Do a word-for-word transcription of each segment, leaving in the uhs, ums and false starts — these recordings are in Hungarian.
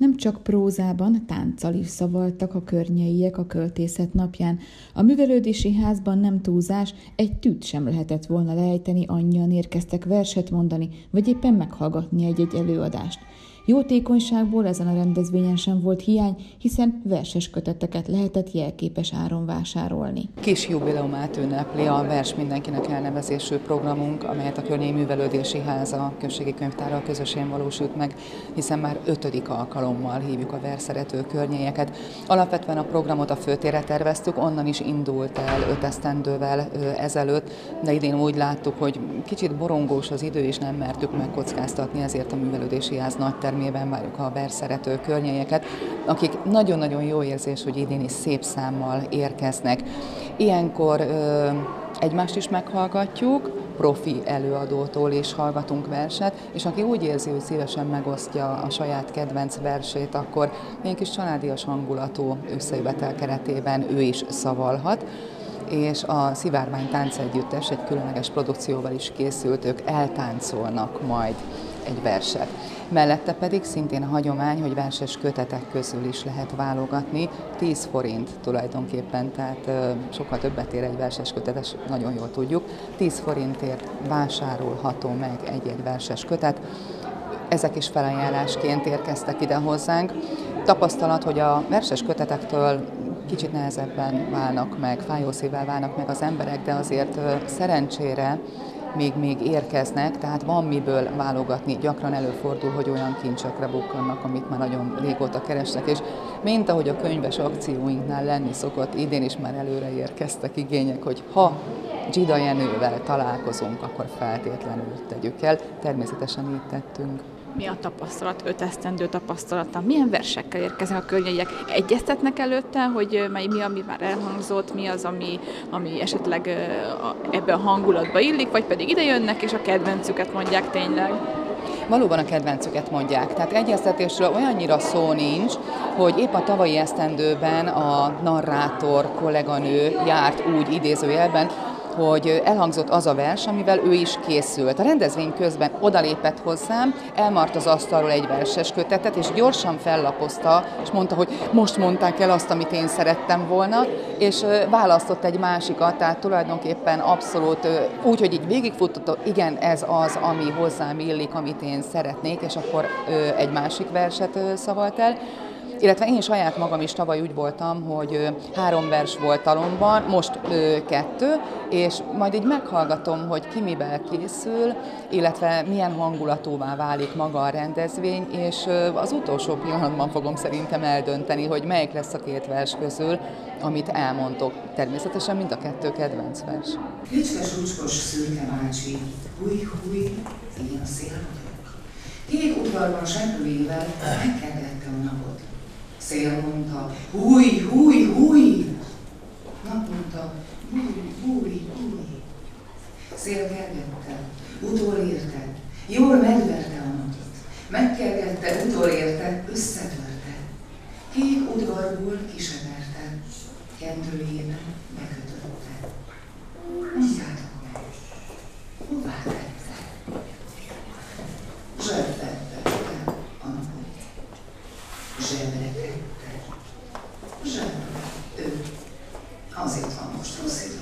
nem csak prózában, tánccal is szavaltak a környeiek a költészet napján. A művelődési házban nem túlzás, egy tűt sem lehetett volna lejteni, annyian érkeztek verset mondani, vagy éppen meghallgatni egy-egy előadást. Jótékonyságból ezen a rendezvényen sem volt hiány, hiszen verses köteteket lehetett jelképes áron vásárolni. Kis jubileumát ünnepli a Vers mindenkinek elnevezésű programunk, amelyet a Környei Művelődési Háza községi könyvtárral közösen valósult meg, hiszen már ötödik alkalommal hívjuk a versszerető környélyeket. Alapvetően a programot a főtérre terveztük, onnan is indult el öt esztendővel ezelőtt, de idén úgy láttuk, hogy kicsit borongós az idő, és nem mertük megkockáztatni, ezért a Művelődési Ház nagy termében várjuk a versszerető környélyeket, akik nagyon-nagyon jó érzés, hogy idén is szép számmal érkeznek. Ilyenkor ö, egymást is meghallgatjuk, profi előadótól is hallgatunk verset, és aki úgy érzi, hogy szívesen megosztja a saját kedvenc versét, akkor egy kis családias hangulatú összejövetel keretében ő is szavalhat. És a Szivárvány Táncegyüttes egy különleges produkcióval is készült, ők eltáncolnak majd egy verset. Mellette pedig szintén a hagyomány, hogy verses kötetek közül is lehet válogatni, tíz forint tulajdonképpen, tehát sokkal többet ér egy verses kötetes, nagyon jól tudjuk, tíz forintért vásárolható meg egy-egy verses kötet. Ezek is felajánlásként érkeztek ide hozzánk. Tapasztalat, hogy a verses kötetektől kicsit nehezebben válnak meg, fájószívvel válnak meg az emberek, de azért szerencsére még, még érkeznek, tehát van miből válogatni. Gyakran előfordul, hogy olyan kincsekre bukkannak, amit már nagyon régóta keresnek, és mint ahogy a könyves akcióinknál lenni szokott, idén is már előre érkeztek igények, hogy ha Dzsida Jenővel találkozunk, akkor feltétlenül tegyük el. Természetesen így tettünk. Mi a tapasztalat, öt esztendő tapasztalata? Milyen versekkel érkeznek a környéiek? Egyeztetnek előtte, hogy mi, ami már elhangzott, mi az, ami, ami esetleg ebbe a hangulatba illik, vagy pedig ide jönnek, és a kedvencüket mondják tényleg? Valóban a kedvencüket mondják. Tehát egyeztetésről olyannyira szó nincs, hogy épp a tavalyi esztendőben a narrátor kolléganő járt úgy idézőjelben, hogy elhangzott az a vers, amivel ő is készült. A rendezvény közben odalépett hozzám, elmart az asztalról egy verses kötetet, és gyorsan fellapozta, és mondta, hogy most mondták el azt, amit én szerettem volna, és választott egy másikat, tehát tulajdonképpen abszolút úgy, hogy így végigfutott, igen, ez az, ami hozzám illik, amit én szeretnék, és akkor egy másik verset szavalt el. Illetve én saját magam is tavaly úgy voltam, hogy három vers volt talomban, most kettő, és majd így meghallgatom, hogy ki mivel készül, illetve milyen hangulatúvá válik maga a rendezvény, és az utolsó pillanatban fogom szerintem eldönteni, hogy melyik lesz a két vers közül, amit elmondok. Természetesen mind a kettő kedvenc vers. Hücskes, úcskos, szürke bácsi, húj, húj, én a szél vagyok. Kék udvarban seprőjével megkergette a napot. Szél mondta, húj, húj, húj! Nap mondta, húj, húj, húj! Szél kergette, utolérte, jól megverte a napot. Megkergette, utolérte, összetörte. Kék udvarból kiseverte, kendőjében bekötötte. Mondjátok meg, hová tette? Zsebbe a napot. Zsebre tette. Zsebre. Ő. Azért van most rossz idő.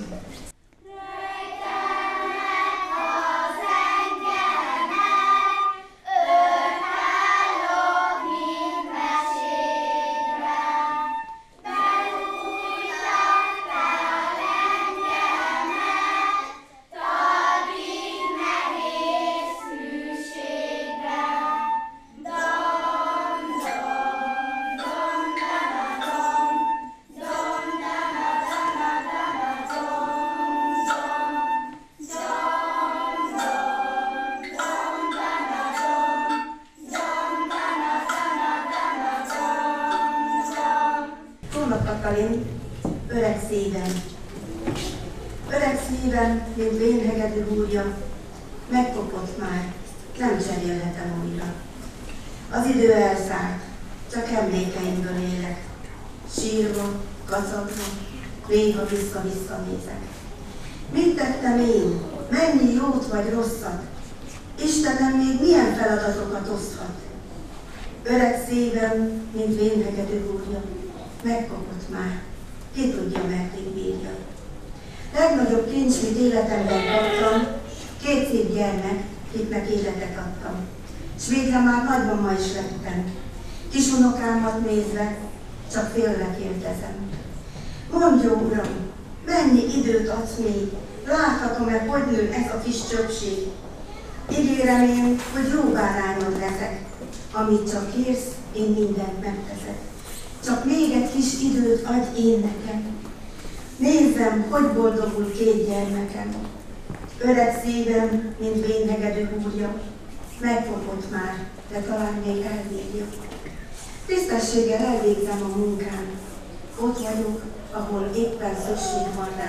Öreg szívem, öreg szívem, mint vénhegedű húrja, megkopott már, nem cserélhetem újra. Az idő elszállt, csak emlékeimből élek. Sírva, kacagva, néha vissza-vissza nézek. Mit tettem én? Mennyi jót vagy rosszat? Istenem még milyen feladatokat oszthat? Öreg szívem, mint vénhegedű húrja, megkopott már, ki tudja, meddig bírja. Legnagyobb kincs, mit életemben kaptam, két szép gyermek, kiknek életet adtam. S végre már nagymama is lettem, kis unokámat nézve, csak félve kérdezem. Mondd, jó Uram, mennyi időt adsz még, láthatom-e, hogy nő ez a kis csöpség? Ígérem én, hogy jó bárányod leszek, amit csak kérsz, én mindent megteszek. Csak még egy kis időt adj én nekem. Nézzem, hogy boldogul két gyermekem. Öreg szívem, mint vénhegedű húrja, megfogott már, de talán még elbírja. Tisztességgel elvégzem a munkám. Ott vagyok, ahol éppen szükség van rá.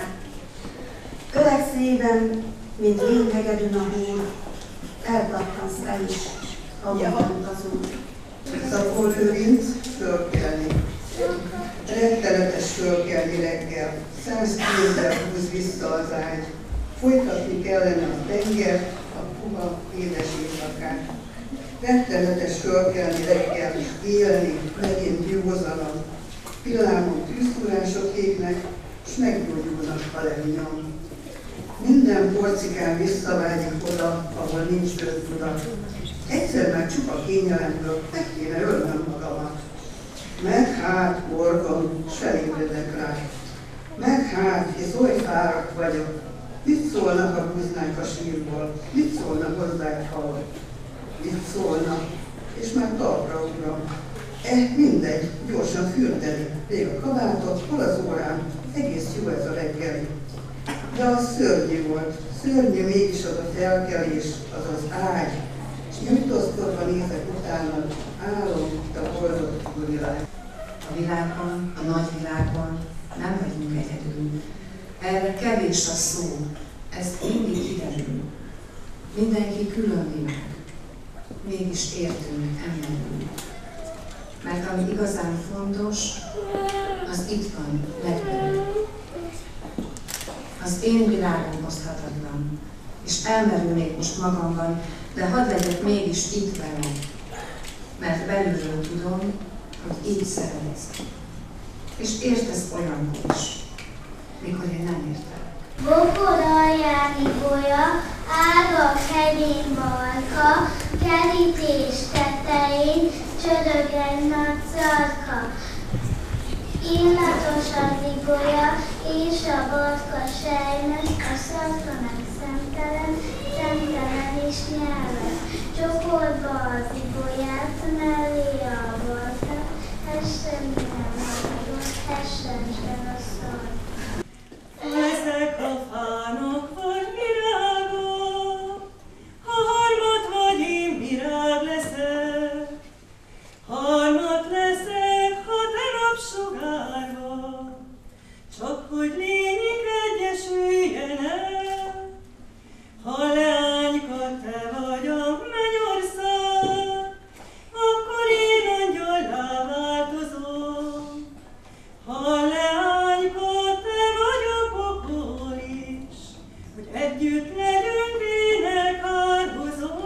Öreg szívem, mint vénhegedű a húr, elpattansz te is, ahol az út. Szakol őrinc, fölkelni. Rettenetes fölkelni reggel, száz kézzel húz vissza az ágy. Folytatni kellene a tenger, a puha, édes éjszakát. Rettenetes fölkelni reggel, élni, megint józanan. Pillámon tűztúrások égnek, s meggyógyulnak a levinyom. Minden porcikán visszavágyik oda, ahol nincs köztudat. Egyszer már csupa kényelemből meg kéne ölnöm magamat. Meg hát, morgom, s felébredek rá. Meg hát, hisz oly fáradt vagyok. Mit szólnak, ha húznánk a sírból? Mit szólnak hozzá egy hal? Mit szólnak? És már talpra ugrom. Eh, mindegy, gyorsan fürdeni. Rég a kabátot, hol az órám? Egész jó ez a reggeli. De az szörnyű volt. Szörnyű mégis az a felkelés, az az ágy. És nyújtózkodva nézek utána, állom, de a boldog túlvilág. A világban, a nagyvilágban nem vagyunk egyedül. Erre kevés a szó, ez mindig kiderül. Mindenki külön világ, mégis értünk emberül. Mert ami igazán fontos, az itt van, megbelül. Az én világom oszthatatlan, és elmerülnék most magamban, de hadd legyek mégis itt velem, mert belülről tudom, hogy így szeretsz. És értesz olyankor is, mikor én nem értem. Bokor alján ibolya, ágak hegyén barka, kerítés tetején csörög egy nagy szarka. Illatos az ibolya, és a barka sejmes, a szarka meg szemtelen, szemtelen is nyelves. Csokorba az ibolyát, mellé a barka, hessen minden magadon, hessen sem a szarka. Ezek a fánok vagy virágok, ha harmat vagy én virág leszek, harmat leszek, ha te napsugárba, csak hogy lényik egyesüljenek, ha leányka te vagy a mennyország, akkor én angyollá változom, ha leányka te vagy a pokol is, hogy együtt legyünk ének áldozó.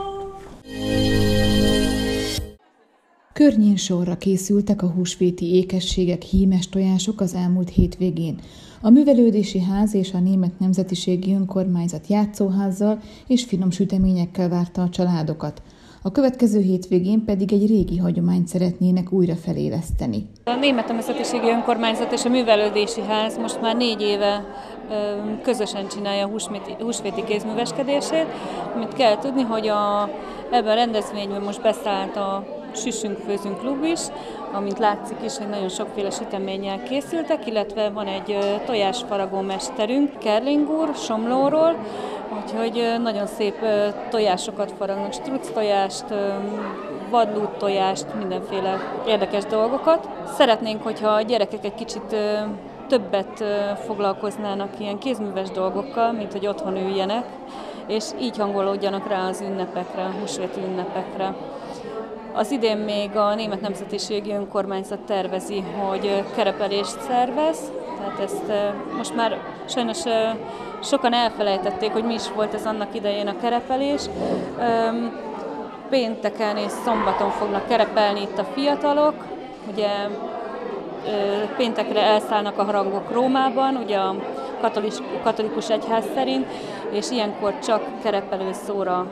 Környén sorra készültek a húsvéti ékességek, hímes tojások az elmúlt hétvégén. A Művelődési Ház és a Német Nemzetiségi Önkormányzat játszóházzal és finom süteményekkel várta a családokat. A következő hétvégén pedig egy régi hagyományt szeretnének újra feléleszteni. A Német Nemzetiségi Önkormányzat és a Művelődési Ház most már négy éve közösen csinálja a húsvéti kézműveskedését. Amit kell tudni, hogy a, ebben a rendezvényben most beszállt a Süssünk Főzünk Klub is, amint látszik is, hogy nagyon sokféle süteménnyel készültek, illetve van egy tojásfaragó mesterünk, Kerling úr, Somlóról, úgyhogy nagyon szép tojásokat faragnak, struc tojást, vadlút tojást, mindenféle érdekes dolgokat. Szeretnénk, hogyha a gyerekek egy kicsit többet foglalkoznának ilyen kézműves dolgokkal, mint hogy otthon üljenek, és így hangolódjanak rá az ünnepekre, a húsvéti ünnepekre. Az idén még a Német Nemzetiségi Önkormányzat tervezi, hogy kerepelést szervez, tehát ezt most már sajnos sokan elfelejtették, hogy mi is volt ez annak idején a kerepelés. pénteken és szombaton fognak kerepelni itt a fiatalok. Ugye péntekre elszállnak a harangok Rómában, ugye a katolikus, katolikus egyház szerint, és ilyenkor csak kerepelő szóra,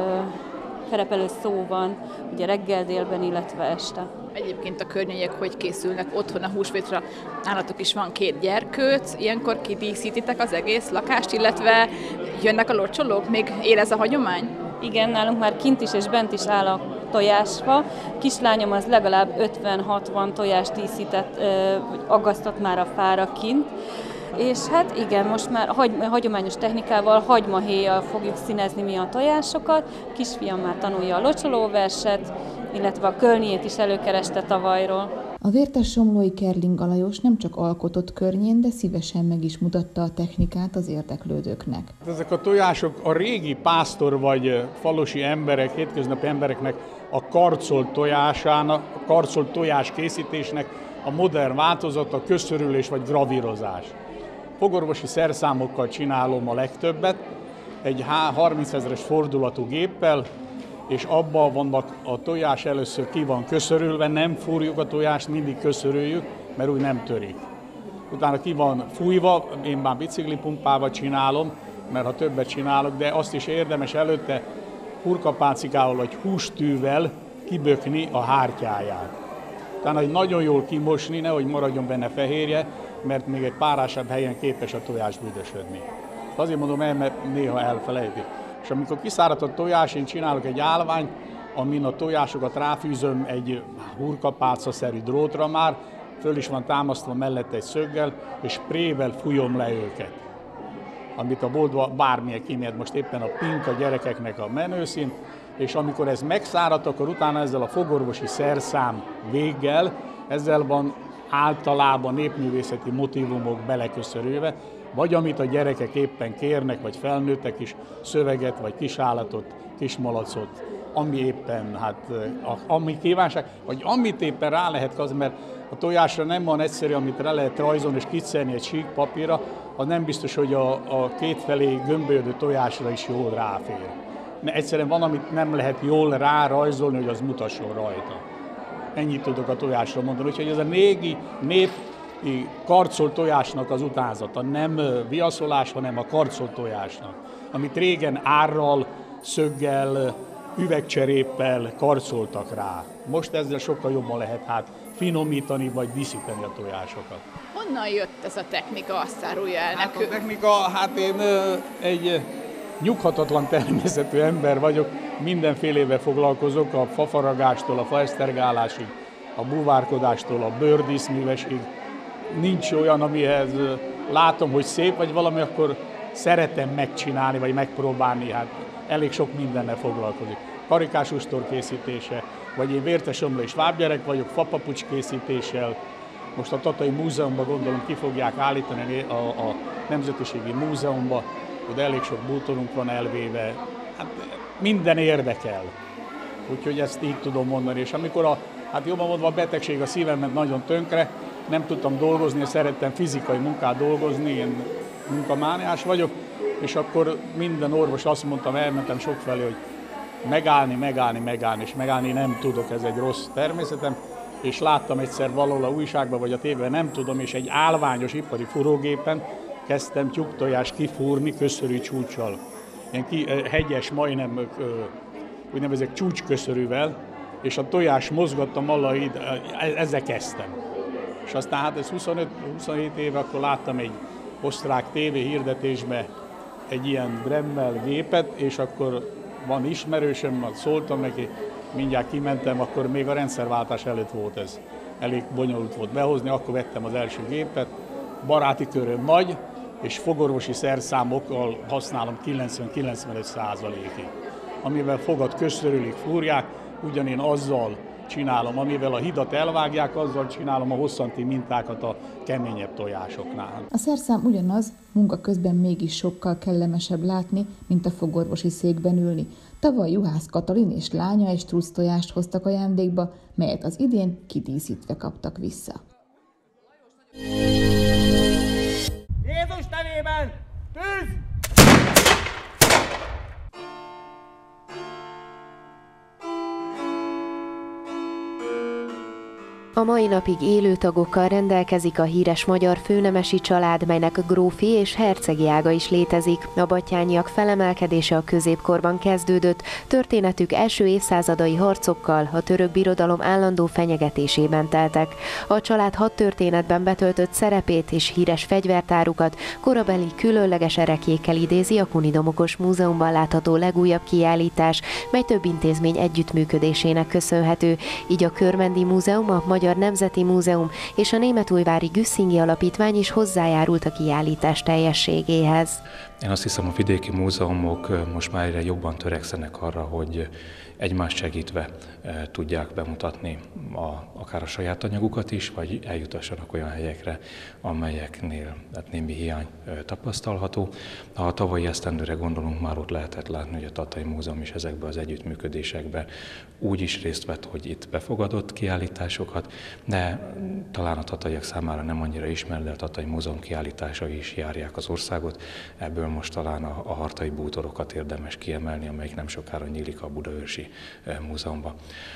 kerepelő szó van, ugye reggel, délben, illetve este. Egyébként a környéiek hogy készülnek otthon a húsvétra? Nálatok is van két gyerkőc, ilyenkor kidíszítitek az egész lakást, illetve jönnek a locsolók? Még él ez a hagyomány? Igen, nálunk már kint is és bent is áll a tojásfa. Kislányom az legalább ötven-hatvan tojást díszített, vagy aggasztott már a fára kint. És hát igen, most már hagyományos technikával, hagymahéjjal fogjuk színezni mi a tojásokat. Kisfiam már tanulja a locsolóverset, illetve a kölniét is előkereste tavalyról. A vértes somlói Kerling Alajos nem csak alkotott környén, de szívesen meg is mutatta a technikát az érdeklődőknek. Ezek a tojások a régi pásztor vagy falusi emberek, hétköznapi embereknek a karcolt tojásának, a karcolt tojás készítésnek a modern változata, a köszörülés vagy gravírozás. Fogorvosi szerszámokkal csinálom a legtöbbet, egy harmincezeres fordulatú géppel, és abban vannak a tojás először ki van köszörülve, nem fúrjuk a tojást, mindig köszörüljük, mert úgy nem törik. Utána ki van fújva, én már biciklipumpával csinálom, mert ha többet csinálok, de azt is érdemes előtte hurkapálcikával vagy hústűvel kibökni a hártyáját. Utána egy nagyon jól kimosni, nehogy maradjon benne fehérje, mert még egy párásabb helyen képes a tojás büdösödni. Azért mondom el, mert néha elfelejtik. És amikor kiszáradt a tojás, én csinálok egy állványt, amin a tojásokat ráfűzöm egy hurkapálcaszerű drótra már, föl is van támasztva mellette egy szöggel, és sprével fújom le őket. Amit a boltban bármilyen kímélet, most éppen a pink a gyerekeknek a menőszín, és amikor ez megszáradt, akkor utána ezzel a fogorvosi szerszám véggel, ezzel van általában népművészeti motívumok beleköszörülve, vagy amit a gyerekek éppen kérnek, vagy felnőttek is, szöveget, vagy kisállatot, kismalacot, ami éppen, hát, ami kívánság, vagy amit éppen rá lehet kazni, mert a tojásra nem van egyszerű, amit rá lehet rajzolni és kicelni egy sík papírra, az nem biztos, hogy a, a kétfelé gömbölyödő tojásra is jól ráfér. Mert egyszerűen van, amit nem lehet jól rárajzolni, hogy az mutasson rajta. Ennyit tudok a tojásra mondani, úgyhogy ez a régi nép karcolt tojásnak az utánzata, nem viaszolás, hanem a karcolt tojásnak, amit régen árral, szöggel, üvegcseréppel karcoltak rá. Most ezzel sokkal jobban lehet hát finomítani vagy díszíteni a tojásokat. Honnan jött ez a technika, azt árulja el hát nekünk? A technika, hát én egy nyughatatlan természetű ember vagyok, mindenfélével foglalkozok, a fafaragástól, a faesztergálásig, a búvárkodástól, a bőrdíszművesig. Nincs olyan, amihez látom, hogy szép vagy valami, akkor szeretem megcsinálni, vagy megpróbálni, hát elég sok mindennel foglalkozik. Karikás ustor készítése, vagy én vértes omla és vábgyerek vagyok, fapapucs készítéssel. Most a Tatai Múzeumban gondolom ki fogják állítani a, a Nemzetiségi Múzeumban, oda elég sok bútorunk van elvéve, hát minden érdekel. Úgyhogy ezt így tudom mondani. És amikor a, hát jobban mondva a betegség a szívem ment nagyon tönkre, nem tudtam dolgozni, és szerettem fizikai munkát dolgozni, én munkamániás vagyok, és akkor minden orvos azt mondtam, elmentem sokfelé, hogy megállni, megállni, megállni, és megállni nem tudok, ez egy rossz természetem, és láttam egyszer valahol a újságban, vagy a tévében, nem tudom, és egy állványos ipari fúrógépen kezdtem tyúktojást kifúrni köszörű csúccsal. Ilyen ki, hegyes, majdnem úgynevezett csúcsköszörűvel, és a tojás mozgattam valahogy, ezzel kezdtem. És aztán hát ez huszonöt-huszonhét éve, akkor láttam egy osztrák tévéhirdetésbe egy ilyen Dremel gépet, és akkor van ismerősöm, szóltam neki, mindjárt kimentem, akkor még a rendszerváltás előtt volt ez. Elég bonyolult volt behozni, akkor vettem az első gépet, baráti köröm nagy, és fogorvosi szerszámokkal használom kilencven-kilencvenöt százalékig. Amivel fogat köszörülik, fúrják, ugyanén azzal csinálom, amivel a hidat elvágják, azzal csinálom a hosszanti mintákat a keményebb tojásoknál. A szerszám ugyanaz, munka közben mégis sokkal kellemesebb látni, mint a fogorvosi székben ülni. Tavaly Juhász Katalin és lánya egy strusztojást hoztak ajándékba, melyet az idén kidíszítve kaptak vissza. Jézus nevében tűz! A mai napig élő tagokkal rendelkezik a híres magyar főnemesi család, melynek grófi és hercegi ága is létezik. A battyányiak felemelkedése a középkorban kezdődött, történetük első évszázadai harcokkal, a török birodalom állandó fenyegetésében teltek. A család hadtörténetben betöltött szerepét és híres fegyvertárukat korabeli különleges ereklyékkel idézi a Kunidomokos Múzeumban látható legújabb kiállítás, mely több intézmény együttműködésének köszönhető, így a Körmendi Múzeum, a Magyar Nemzeti Múzeum és a Németújvári Güsszingi Alapítvány is hozzájárult a kiállítás teljességéhez. Én azt hiszem, a vidéki múzeumok most már egyre jobban törekszenek arra, hogy egymást segítve tudják bemutatni a, akár a saját anyagukat is, vagy eljutassanak olyan helyekre, amelyeknél hát némi hiány tapasztalható. Ha a tavalyi esztendőre gondolunk, már ott lehetett látni, hogy a Tatai Múzeum is ezekben az együttműködésekben úgy is részt vett, hogy itt befogadott kiállításokat, de talán a tataiak számára nem annyira ismert, de a Tatai Múzeum kiállításai is járják az országot. Ebből most talán a, a hartai bútorokat érdemes kiemelni, amelyik nem sokára nyílik a Budaörsi Múzeumban.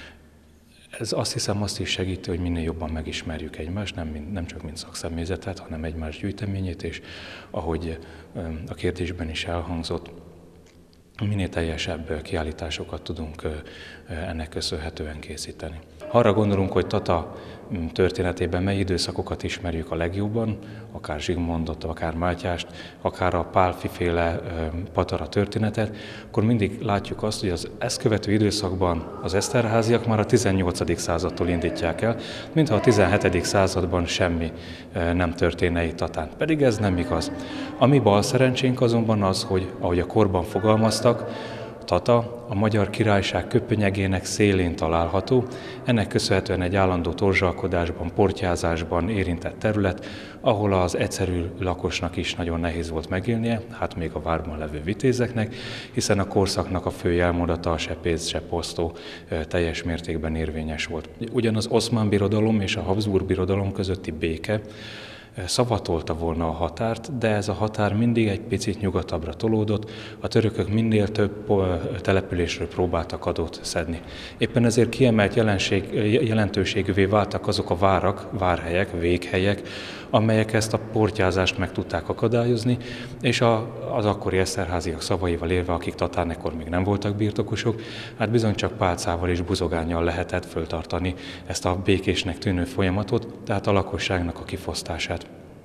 Ez azt hiszem azt is segíti, hogy minél jobban megismerjük egymást, nem, nem csak mint szakszemélyzetet, hanem egymás gyűjteményét, és ahogy a kérdésben is elhangzott, minél teljesebb kiállításokat tudunk ennek köszönhetően készíteni. Ha arra gondolunk, hogy Tata történetében mely időszakokat ismerjük a legjobban, akár Zsigmondot, akár Mátyást, akár a Pálffy-féle patara történetet, akkor mindig látjuk azt, hogy az ezt követő időszakban az Eszterháziak már a tizennyolcadik századtól indítják el, mintha a tizenhetedik században semmi nem történne itt Tatán. Pedig ez nem igaz. A mi bal szerencsénk azonban az, hogy ahogy a korban fogalmaztak, Tata a Magyar Királyság köpönyegének szélén található, ennek köszönhetően egy állandó torzsalkodásban, portyázásban érintett terület, ahol az egyszerű lakosnak is nagyon nehéz volt megélnie, hát még a várban levő vitézeknek, hiszen a korszaknak a fő jelmondata, a se pénz, se posztó teljes mértékben érvényes volt. Ugyanaz Oszmán Birodalom és a Habsburg Birodalom közötti béke szavatolta volna a határt, de ez a határ mindig egy picit nyugatabbra tolódott, a törökök minél több településről próbáltak adót szedni. Éppen ezért kiemelt jelenség, jelentőségűvé váltak azok a várak, várhelyek, véghelyek, amelyek ezt a portyázást meg tudták akadályozni, és a, az akkori eszterháziak szavaival élve, akik Tatán ekkor még nem voltak birtokosok, hát bizony csak pálcával és buzogánnyal lehetett föltartani ezt a békésnek tűnő folyamatot, tehát a lakosságnak a kifosztását.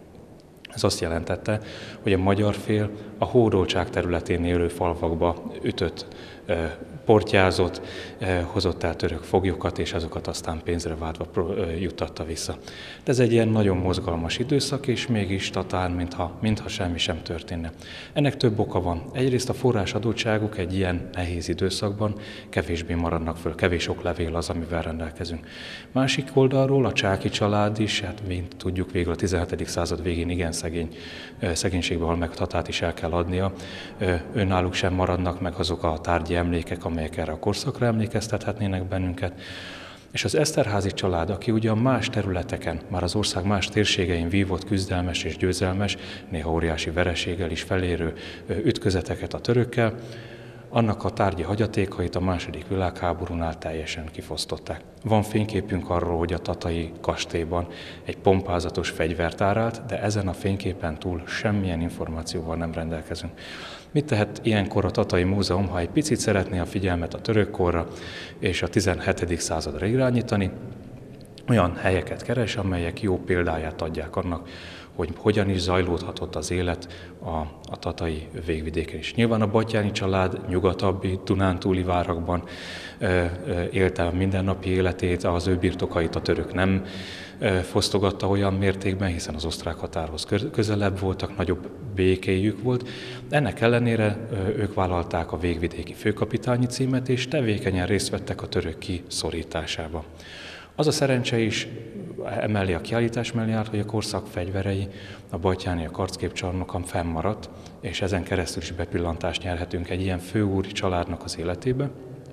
Ez azt jelentette, hogy a magyar fél a hódoltság területén élő falvakba ütött, portyázott, hozott el török foglyokat, és azokat aztán pénzre váltva juttatta vissza. De ez egy ilyen nagyon mozgalmas időszak, és mégis Tatán, mintha, mintha semmi sem történne. Ennek több oka van. Egyrészt a forrásadottságuk egy ilyen nehéz időszakban kevésbé maradnak föl, kevés oklevél az, amivel rendelkezünk. Másik oldalról a Csáky család is, hát mint tudjuk, végül a tizenhetedik század végén igen szegény, szegénységbe hal meg, Tatát is el kell adnia. Önnáluk sem maradnak meg azok a tárgyi emlékek, amelyek erre a korszakra emlékeztethetnének bennünket. És az Eszterházy család, aki ugyan más területeken, már az ország más térségein vívott küzdelmes és győzelmes, néha óriási vereséggel is felérő ütközeteket a törökkel, annak a tárgyi hagyatékait a második világháborúnál teljesen kifosztották. Van fényképünk arról, hogy a tatai kastélyban egy pompázatos fegyvert árált, de ezen a fényképen túl semmilyen információval nem rendelkezünk. Mit tehet ilyenkor a Tatai Múzeum, ha egy picit szeretné a figyelmet a török korra és a tizenhetedik századra irányítani? Olyan helyeket keres, amelyek jó példáját adják annak, hogy hogyan is zajlódhatott az élet a, a tatai végvidéken is. Nyilván a Batthyány család nyugatabbi, dunántúli várakban ö, ö, élte a mindennapi életét, az ő birtokait a török nem ö, fosztogatta olyan mértékben, hiszen az osztrák határhoz közelebb voltak, nagyobb békéjük volt. Ennek ellenére ö, ők vállalták a végvidéki főkapitányi címet, és tevékenyen részt vettek a török kiszorításában. Az a szerencse is emellé a kiállítás mellé állt, hogy a korszak fegyverei, a batthyáni, a karcképcsarnokon fennmaradt, és ezen keresztül is bepillantást nyerhetünk egy ilyen főúri családnak az életébe.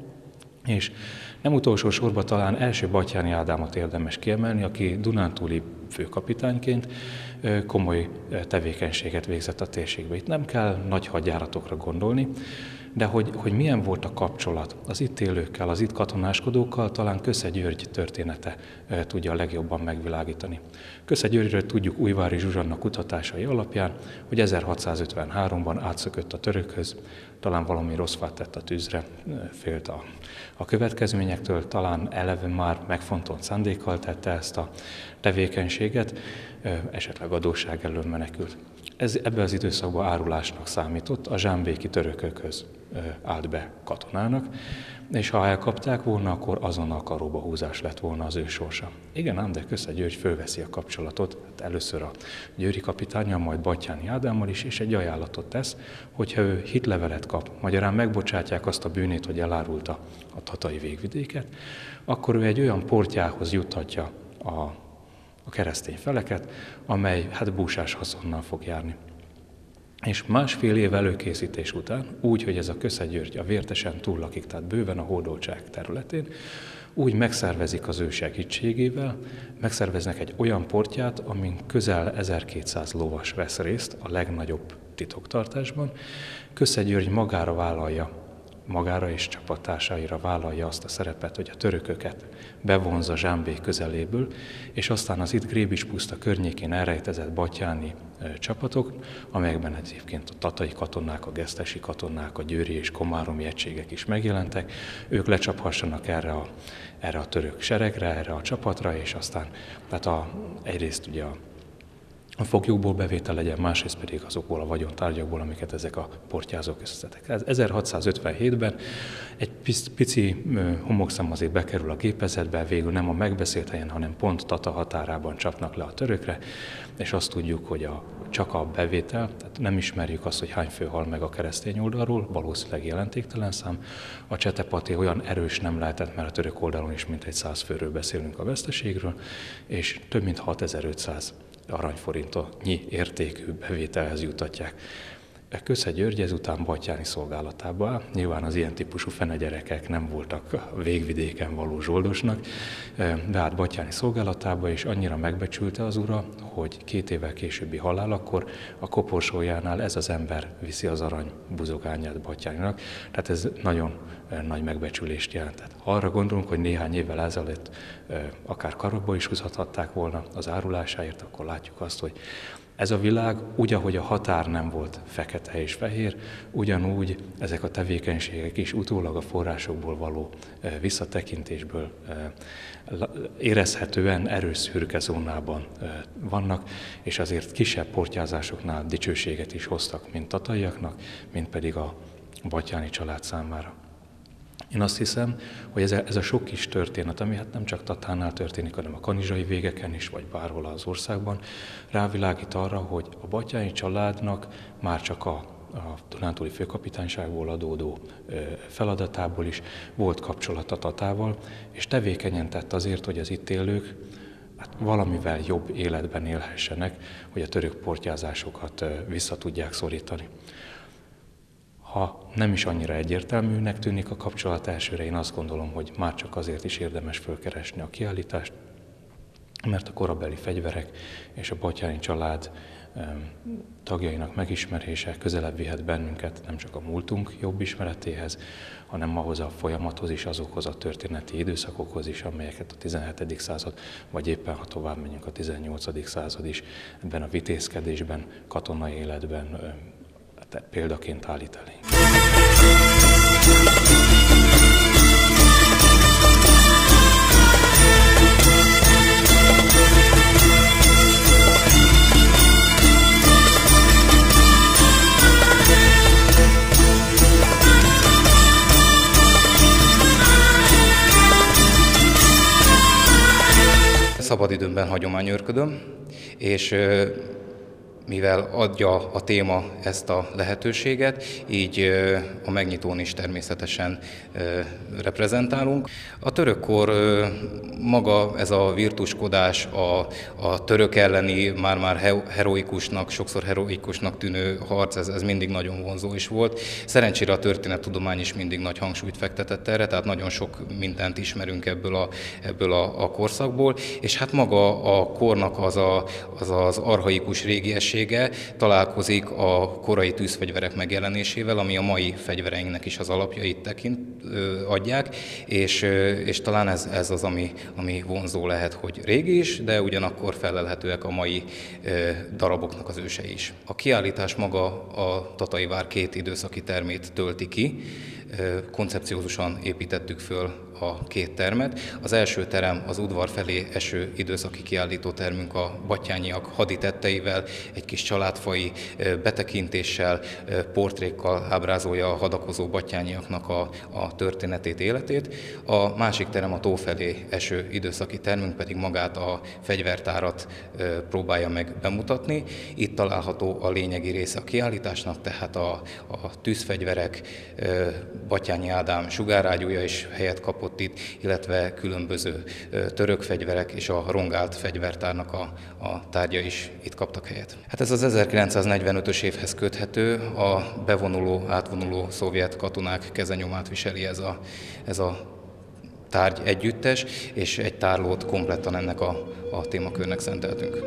És nem utolsó sorban talán első Batthyáni Ádámot érdemes kiemelni, aki dunántúli főkapitányként komoly tevékenységet végzett a térségbe. Itt nem kell nagy hadjáratokra gondolni, de hogy, hogy milyen volt a kapcsolat az itt élőkkel, az itt katonáskodókkal, talán Kösze György története tudja a legjobban megvilágítani. Kösze Györgyről tudjuk Újvári Zsuzsanna kutatásai alapján, hogy ezerhatszázötvenháromban átszökött a törökhöz, talán valami rossz fát tett a tűzre, félt a, a következményektől, talán eleve már megfontolt szándékkal tette ezt a tevékenységet, esetleg adósság elől menekült. Ez ebben az időszakban árulásnak számított, a zsámbéki törökökhöz állt be katonának, és ha elkapták volna, akkor azonnal karóba húzás lett volna az ő sorsa. Igen ám, de Kösze György fölveszi a kapcsolatot, hát először a győri kapitánnyal, majd Batthyáni Ádámmal is, és egy ajánlatot tesz, hogyha ő hitlevelet kap, magyarán megbocsátják azt a bűnét, hogy elárulta a tatai végvidéket, akkor ő egy olyan portyához juttatja a, a keresztény feleket, amely hát búsás haszonnal fog járni. És másfél év előkészítés után, úgy, hogy ez a Kösze György a Vértesen túl lakik, tehát bőven a hódoltság területén, úgy megszervezik az ő segítségével, megszerveznek egy olyan portyát, amin közel ezerkétszáz lovas vesz részt a legnagyobb titoktartásban. Kösze György magára vállalja, magára és csapattársaira vállalja azt a szerepet, hogy a törököket bevonza Zsámbék közeléből, és aztán az itt Grébics puszta környékén elrejtezett batthyáni e, csapatok, amelyekben egyébként a tatai katonák, a gesztesi katonák, a győri és komáromi egységek is megjelentek, ők lecsaphassanak erre a, erre a török seregre, erre a csapatra, és aztán tehát a, egyrészt ugye a a foglyokból bevétel legyen, másrészt pedig azokból a vagyontárgyakból, amiket ezek a portyázók összeszedtek. ezerhatszázötvenhétben egy pici homokszám azért bekerül a gépezetbe, végül nem a megbeszélt helyen, hanem pont Tata határában csapnak le a törökre, és azt tudjuk, hogy a, csak a bevétel, tehát nem ismerjük azt, hogy hány fő hal meg a keresztény oldalról, valószínűleg jelentéktelen szám. A csetepati olyan erős nem lehetett, mert a török oldalon is mintegy száz főről beszélünk a veszteségről, és több mint hatezerötszáz aranyforintnyi értékű bevételhez jutatják. Kösze György ezután Batthyáni szolgálatába áll. Nyilván az ilyen típusú fenegyerekek nem voltak a végvidéken való zsoldosnak, beállt Batthyáni szolgálatába, és annyira megbecsülte az ura, hogy két évvel későbbi halálakor a koporsójánál ez az ember viszi az arany buzogányát Batthyáninak. Tehát ez nagyon nagy megbecsülést jelentett. Ha arra gondolunk, hogy néhány évvel ezelőtt akár karokba is húzhatták volna az árulásáért, akkor látjuk azt, hogy ez a világ, úgy, ahogy a határ nem volt fekete és fehér, ugyanúgy ezek a tevékenységek is utólag a forrásokból való visszatekintésből érezhetően erős szürke zónában vannak, és azért kisebb portyázásoknál dicsőséget is hoztak, mint tataiaknak, mint pedig a batthyáni család számára. Én azt hiszem, hogy ez a, ez a sok kis történet, ami hát nem csak Tatánál történik, hanem a kanizsai végeken is, vagy bárhol az országban, rávilágít arra, hogy a batthyáni családnak már csak a, a dunántúli főkapitányságból adódó feladatából is volt kapcsolata Tatával, és tevékenyen tett azért, hogy az itt élők hát valamivel jobb életben élhessenek, hogy a török portyázásokat vissza tudják szorítani. Ha nem is annyira egyértelműnek tűnik a kapcsolat elsőre, én azt gondolom, hogy már csak azért is érdemes fölkeresni a kiállítást, mert a korabeli fegyverek és a batthyáni család tagjainak megismerése közelebb vihet bennünket nem csak a múltunk jobb ismeretéhez, hanem ahhoz a folyamathoz is, azokhoz a történeti időszakokhoz is, amelyeket a tizenhetedik század, vagy éppen ha tovább megyünk a tizennyolcadik század is ebben a vitézkedésben, katonai életben példaként állít elé. Szabadidőmben hagyományőrködöm, és mivel adja a téma ezt a lehetőséget, így a megnyitón is természetesen reprezentálunk. A törökkor maga ez a virtuskodás, a, a török elleni már-már heroikusnak, sokszor heroikusnak tűnő harc, ez, ez mindig nagyon vonzó is volt. Szerencsére a történettudomány is mindig nagy hangsúlyt fektetett erre, tehát nagyon sok mindent ismerünk ebből a, ebből a, a korszakból, és hát maga a kornak az a, az, az archaikus régiesség, közössége találkozik a korai tűzfegyverek megjelenésével, ami a mai fegyvereinknek is az alapjait tekint, adják, és, és talán ez, ez az, ami, ami vonzó lehet, hogy régi is, de ugyanakkor felelhetőek a mai daraboknak az ősei is. A kiállítás maga a Tatai vár két időszaki termét tölti ki, koncepciózusan építettük föl a két termet. Az első terem az udvar felé eső időszaki kiállító termünk a battyányiak haditetteivel, egy kis családfai betekintéssel, portrékkal ábrázolja a hadakozó battyányiaknak a, a történetét, életét. A másik terem a tó felé eső időszaki termünk pedig magát a fegyvertárat próbálja meg bemutatni. Itt található a lényegi része a kiállításnak, tehát a, a tűzfegyverek, Batthyány Ádám sugárágyúja is helyet kapott itt, illetve különböző török fegyverek és a rongált fegyvertárnak a, a tárgya is itt kaptak helyet. Hát ez az ezerkilencszáznegyvenötös évhez köthető, a bevonuló, átvonuló szovjet katonák kezenyomát viseli ez a, ez a tárgy együttes, és egy tárlót kompletten ennek a, a témakörnek szenteltünk.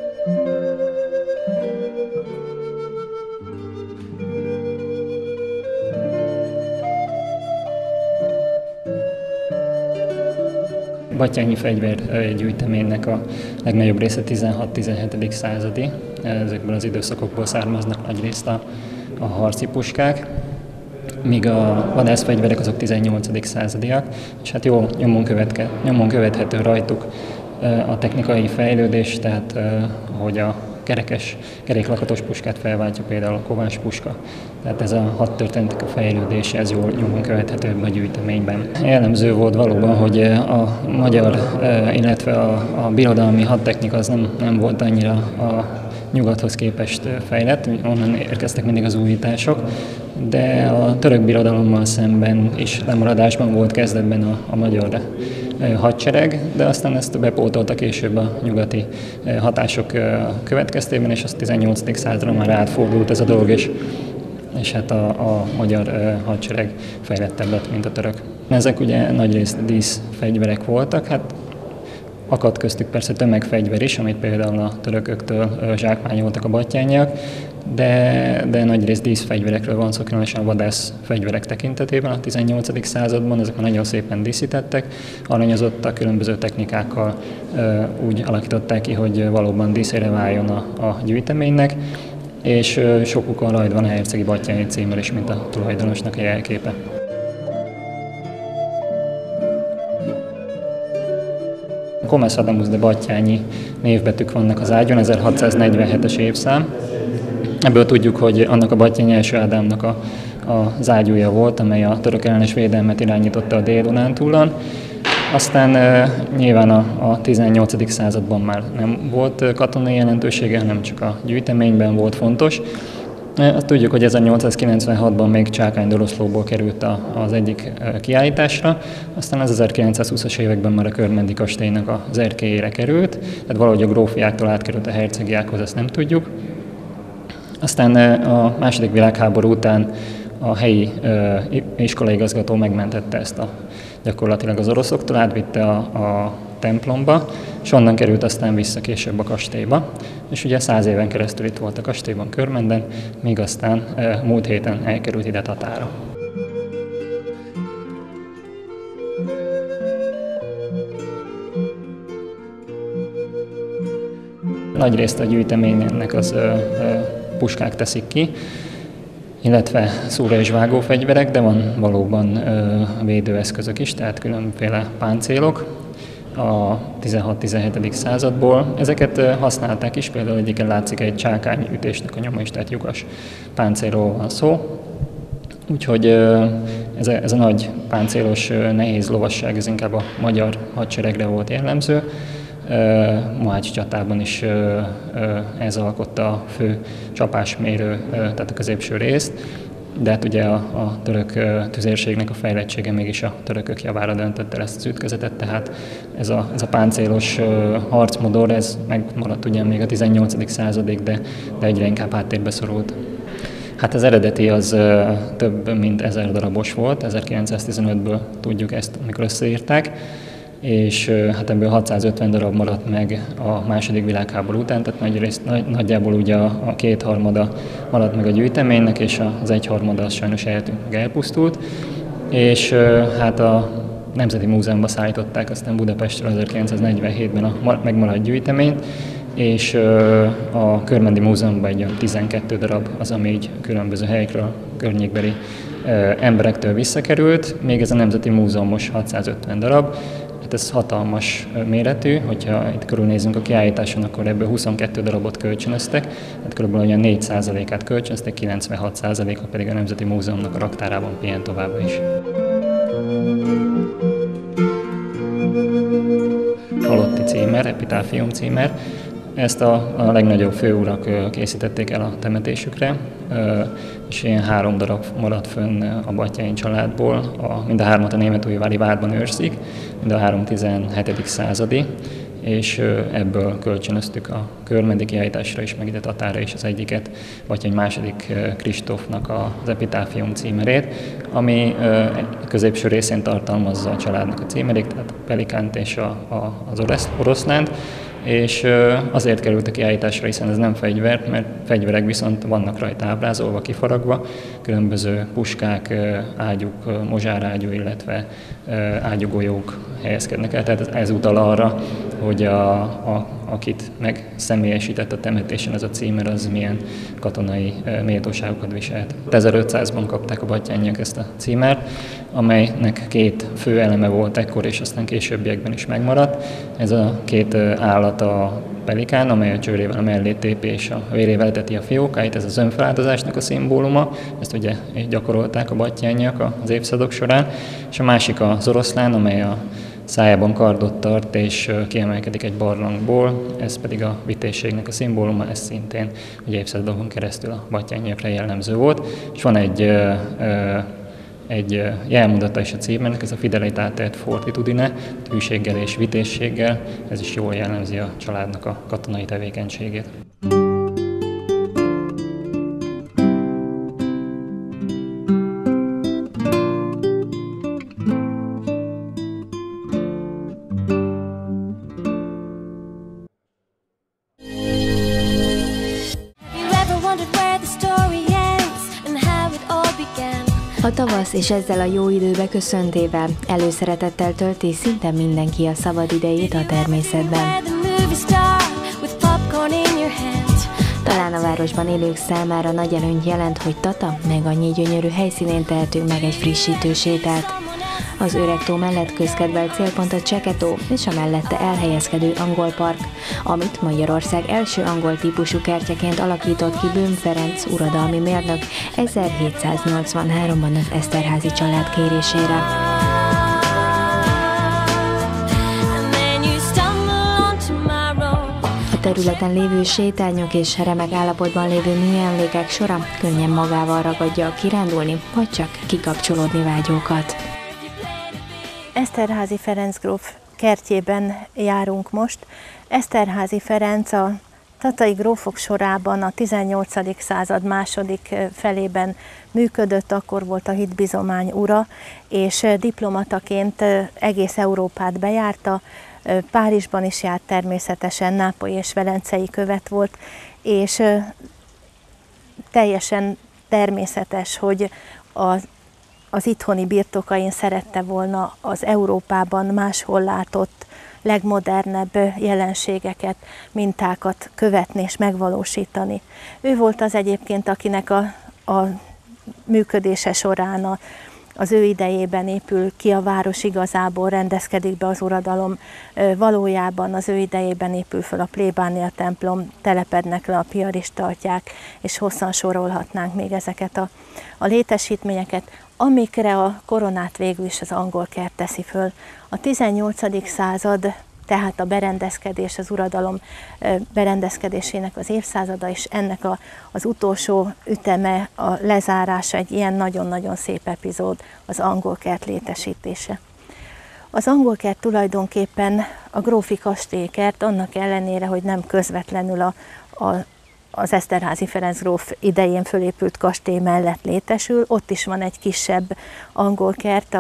Battyányi fegyvergyűjteménynek a legnagyobb része tizenhat-tizenhetedik századi, ezekből az időszakokból származnak nagyrészt a, a harci puskák, míg a vadászfegyverek azok tizennyolcadik századiak, és hát jó nyomon, követke, nyomon követhető rajtuk a technikai fejlődés, tehát hogy a kerekes, keréklakatos puskát felváltja például a kovás puska. Tehát ez a hadtörténetek a fejlődése, ez jól nyomon követhető ebben a gyűjteményben. Jellemző volt valóban, hogy a magyar, illetve a, a birodalmi hadtechnika az nem, nem volt annyira a nyugathoz képest fejlett, onnan érkeztek mindig az újítások, de a török birodalommal szemben is lemaradásban volt kezdetben a, a magyar hadsereg, de aztán ezt bepótolta később a nyugati hatások következtében, és az tizennyolcadik századra már átfordult ez a dolog, és, és hát a, a magyar hadsereg fejlettebb lett, mint a török. Ezek ugye nagyrészt díszfegyverek voltak, hát akadt köztük persze tömegfegyver is, amit például a törököktől zsákmányoltak a battyányiak, de, de nagyrészt díszfegyverekről van szó, különösen a vadászfegyverek tekintetében a tizennyolcadik században, ezek nagyon szépen díszítettek, aranyozottak, különböző technikákkal úgy alakították ki, hogy valóban díszére váljon a, a gyűjteménynek, és sokukon rajta van a hercegi Batthyány címmel is, mint a tulajdonosnak a jelképe. Comes Adamus de Batthyányi névbetűk vannak az ágyon, ezerhatszáznegyvenhetes évszám. Ebből tudjuk, hogy annak a Batthyány első Ádámnak a, a zágyúja volt, amely a török ellenes védelmet irányította a Dél-Dunántúlon. Aztán e, nyilván a, a tizennyolcadik században már nem volt katonai jelentősége, hanem csak a gyűjteményben volt fontos. Azt tudjuk, hogy ezernyolcszázkilencvenhatban még Csákány Doroszlóból került az egyik kiállításra, aztán az ezerkilencszázhúszas években már a Körmendi kastélynak az erkélyére került, tehát valahogy a grófiáktól átkerült a hercegiákhoz, ezt nem tudjuk. Aztán a második világháború után a helyi iskolaigazgató megmentette ezt a gyakorlatilag az oroszoktól, átvitte a, a templomba, és onnan került aztán vissza később a kastélyba. És ugye száz éven keresztül itt volt a kastélyban, Körmenden, míg aztán e, múlt héten elkerült ide Tatára. Nagy részt a gyűjteménynek az ö, ö, puskák teszik ki, illetve szúra- és vágófegyverek, de van valóban ö, védőeszközök is, tehát különféle páncélok a tizenhat-tizenhetedik századból. Ezeket használták is, például egyiken látszik egy csákányütésnek a nyoma is, tehát lyukas páncélról van szó. Úgyhogy ez a, ez a nagy páncélos, nehéz lovasság, ez inkább a magyar hadseregre volt jellemző. Mohácsi csatában is ez alkotta a fő csapásmérő, tehát a középső részt, de hát ugye a, a török tüzérségnek a fejlettsége mégis a törökök javára döntött el ezt az ütközetet, tehát ez a, ez a páncélos harcmodor, ez megmaradt ugye még a tizennyolcadik századig, de, de egyre inkább háttérbe szorult. Hát az eredeti az több mint ezer darabos volt, ezerkilencszáztizenötből tudjuk ezt, amikor összeírták. és hát ebből hatszázötven darab maradt meg a második világháború után, tehát nagy részt, nagy, nagyjából ugye a, a kétharmada maradt meg a gyűjteménynek, és az egyharmada az sajnos eltűnt, meg elpusztult, és hát a Nemzeti Múzeumba szállították aztán Budapestről ezerkilencszáznegyvenhétben a megmaradt gyűjteményt, és a Körmendi Múzeumban egy olyan tizenkét darab az, ami így különböző helyekről, környékbeli emberektől visszakerült, még ez a Nemzeti Múzeumos hatszázötven darab, hát ez hatalmas méretű, hogyha itt körülnézünk a kiállításon, akkor ebből huszonkettő darabot kölcsönöztek, hát körülbelül olyan négy százalékát kölcsönöztek, kilencvenhat százaléka pedig a Nemzeti Múzeumnak a raktárában pihen továbbra is. Halotti címer, epitáfium címer. Ezt a, a legnagyobb főurak készítették el a temetésükre, és ilyen három darab maradt fönn a Batthyány családból. A, mind a hármat a Németújvári várban őrzik, mind a három tizenhetedik századi, és ebből kölcsönöztük a körmendi kiállításra is, meg ide Tatára is az egyiket, Batthyány második Kristófnak az epitáfium címerét, ami középső részén tartalmazza a családnak a címerét, tehát a Pelikánt és a, a, az oroszlánt, és azért került a kiállításra, hiszen ez nem fegyver, mert fegyverek viszont vannak rajta ábrázolva, kifaragva, különböző puskák, ágyuk, mozsárágyú, illetve ágyugolyók helyezkednek el, tehát ez utal arra, hogy a, a, akit megszemélyesített a temetésen ez a címer, az milyen katonai méltóságokat viselt. ezerötszázban kapták a battyányiak ezt a címert, amelynek két fő eleme volt ekkor, és aztán későbbiekben is megmaradt. Ez a két állat a pelikán, amely a csőrével a mellét tépi és a vérével eteti a fiókáit, ez az önfeláldozásnak a szimbóluma, ezt ugye gyakorolták a battyányiak az évszázadok során, és a másik az oroszlán, amely a szájában kardot tart és kiemelkedik egy barlangból, ez pedig a vitézségnek a szimbóluma, ez szintén ugye évszázadokon keresztül a battyányiakra jellemző volt, és van egy ö, ö, egy jelmondata is a címernek, ez a Fidelitate et Fortitudine, hűséggel és vitézséggel, ez is jól jellemzi a családnak a katonai tevékenységét. A tavasz és ezzel a jó időbe köszöntével előszeretettel tölti szinte mindenki a szabad idejét a természetben. Talán a városban élők számára nagy előnyt jelent, hogy Tata meg annyi gyönyörű helyszínén tehetünk meg egy frissítő sétát. Az Öregtó mellett közkedvelt célpont a Cseketó és a mellette elhelyezkedő Angol Park, amit Magyarország első angol típusú kertjeként alakított ki Böhm Ferenc uradalmi mérnök ezerhétszáznyolcvanháromban az Eszterházy család kérésére. A területen lévő sétányok és remek állapotban lévő műemlékek sora könnyen magával ragadja a kirándulni, vagy csak kikapcsolódni vágyókat. Eszterházy Ferenc gróf kertjében járunk most. Eszterházy Ferenc a tatai grófok sorában a tizennyolcadik század második felében működött, akkor volt a hitbizomány ura, és diplomataként egész Európát bejárta, Párizsban is járt természetesen, nápolyi és velencei követ volt, és teljesen természetes, hogy az az itthoni birtokain szerette volna az Európában máshol látott legmodernebb jelenségeket, mintákat követni és megvalósítani. Ő volt az egyébként, akinek a, a működése során a, az ő idejében épül ki a város igazából, rendezkedik be az uradalom, valójában az ő idejében épül fel a plébánia templom, telepednek le a piaristaltyák, és hosszan sorolhatnánk még ezeket a, a létesítményeket, amikre a koronát végül is az angol kert teszi föl. A tizennyolcadik század, tehát a berendezkedés, az uradalom berendezkedésének az évszázada, és ennek a, az utolsó üteme, a lezárása egy ilyen nagyon-nagyon szép epizód, az angol kert létesítése. Az angol kert tulajdonképpen a grófi kastélykert, annak ellenére, hogy nem közvetlenül a, a az Eszterházy Ferenc gróf idején fölépült kastély mellett létesül, ott is van egy kisebb angol kert, a,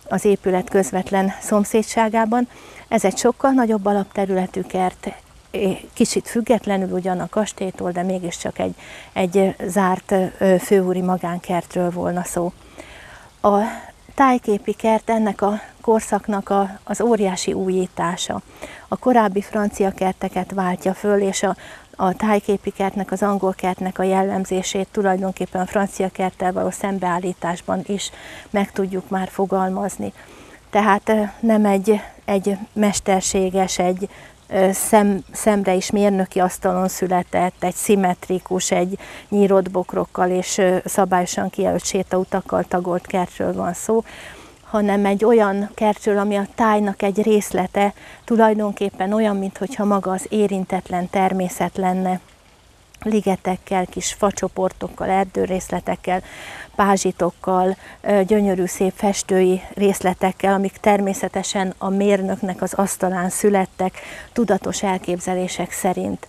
az épület közvetlen szomszédságában. Ez egy sokkal nagyobb alapterületű kert, kicsit függetlenül ugyan a kastélytól, de mégiscsak egy, egy zárt főúri magánkertről volna szó. A tájképi kert ennek a korszaknak a, az óriási újítása. A korábbi francia kerteket váltja föl, és a, a tájképi kertnek, az angol kertnek a jellemzését tulajdonképpen a francia kerttel való szembeállításban is meg tudjuk már fogalmazni. Tehát nem egy, egy mesterséges, egy szem, szemre is mérnöki asztalon született, egy szimmetrikus, egy nyírott bokrokkal és szabályosan kijelölt sétautakkal tagolt kertről van szó, hanem egy olyan kertről, ami a tájnak egy részlete, tulajdonképpen olyan, mintha maga az érintetlen természet lenne, ligetekkel, kis facsoportokkal, erdőrészletekkel, pázsitokkal, gyönyörű szép festői részletekkel, amik természetesen a mérnöknek az asztalán születtek, tudatos elképzelések szerint.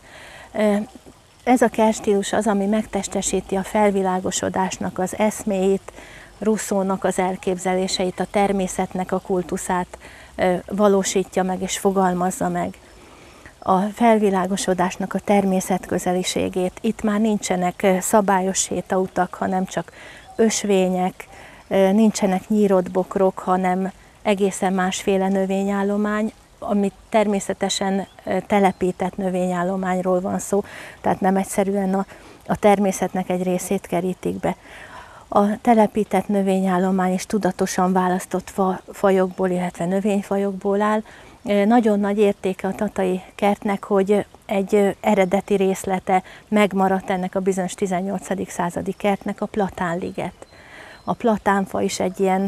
Ez a kertstílus az, ami megtestesíti a felvilágosodásnak az eszméit, Rousseau-nak az elképzeléseit, a természetnek a kultuszát valósítja meg és fogalmazza meg. A felvilágosodásnak a természetközeliségét. Itt már nincsenek szabályos sétautak, hanem csak ösvények, nincsenek nyírott bokrok, hanem egészen másféle növényállomány, amit természetesen telepített növényállományról van szó, tehát nem egyszerűen a, a természetnek egy részét kerítik be. A telepített növényállomány is tudatosan választott fa, fajokból, illetve növényfajokból áll. Nagyon nagy értéke a tatai kertnek, hogy egy eredeti részlete megmaradt ennek a bizonyos tizennyolcadik századi kertnek, a platánliget. A platánfa is egy ilyen,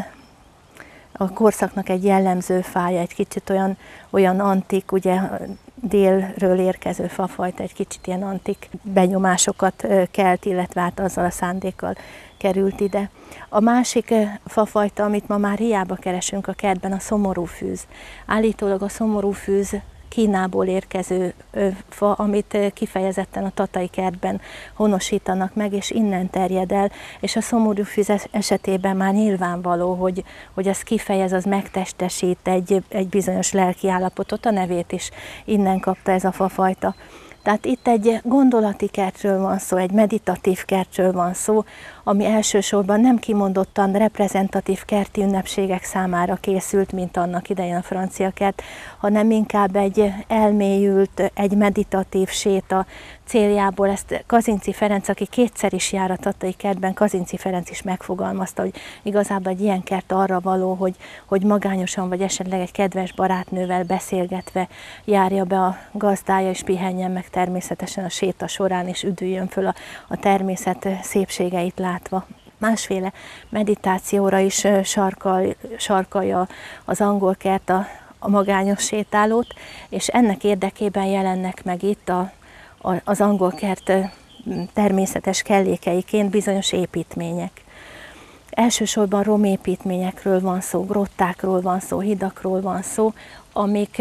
a korszaknak egy jellemző fája, egy kicsit olyan, olyan antik, ugye délről érkező fafajta, egy kicsit ilyen antik benyomásokat kelt, illetve hát azzal a szándékkal került ide. A másik fafajta, amit ma már hiába keresünk a kertben, a szomorúfűz. Állítólag a szomorúfűz Kínából érkező fa, amit kifejezetten a tatai kertben honosítanak meg, és innen terjed el, és a szomorúfűz esetében már nyilvánvaló, hogy, hogy az kifejez, az megtestesít egy, egy bizonyos lelki állapotot, a nevét is innen kapta ez a fafajta. Tehát itt egy gondolati kertről van szó, egy meditatív kertről van szó, ami elsősorban nem kimondottan reprezentatív kerti ünnepségek számára készült, mint annak idején a francia kert, hanem inkább egy elmélyült, egy meditatív séta céljából. Ezt Kazinczy Ferenc, aki kétszer is jár a tatai kertben, Kazinczy Ferenc is megfogalmazta, hogy igazából egy ilyen kert arra való, hogy, hogy magányosan vagy esetleg egy kedves barátnővel beszélgetve járja be a gazdája, és pihenjen meg természetesen a séta során, és üdüljön föl a, a természet szépségeit látva. Másféle meditációra is sarkal, sarkalja az angol kert a, a magányos sétálót, és ennek érdekében jelennek meg itt a, a, az angol kert természetes kellékeiként bizonyos építmények. Elsősorban romépítményekről van szó, grottákról van szó, hidakról van szó, amik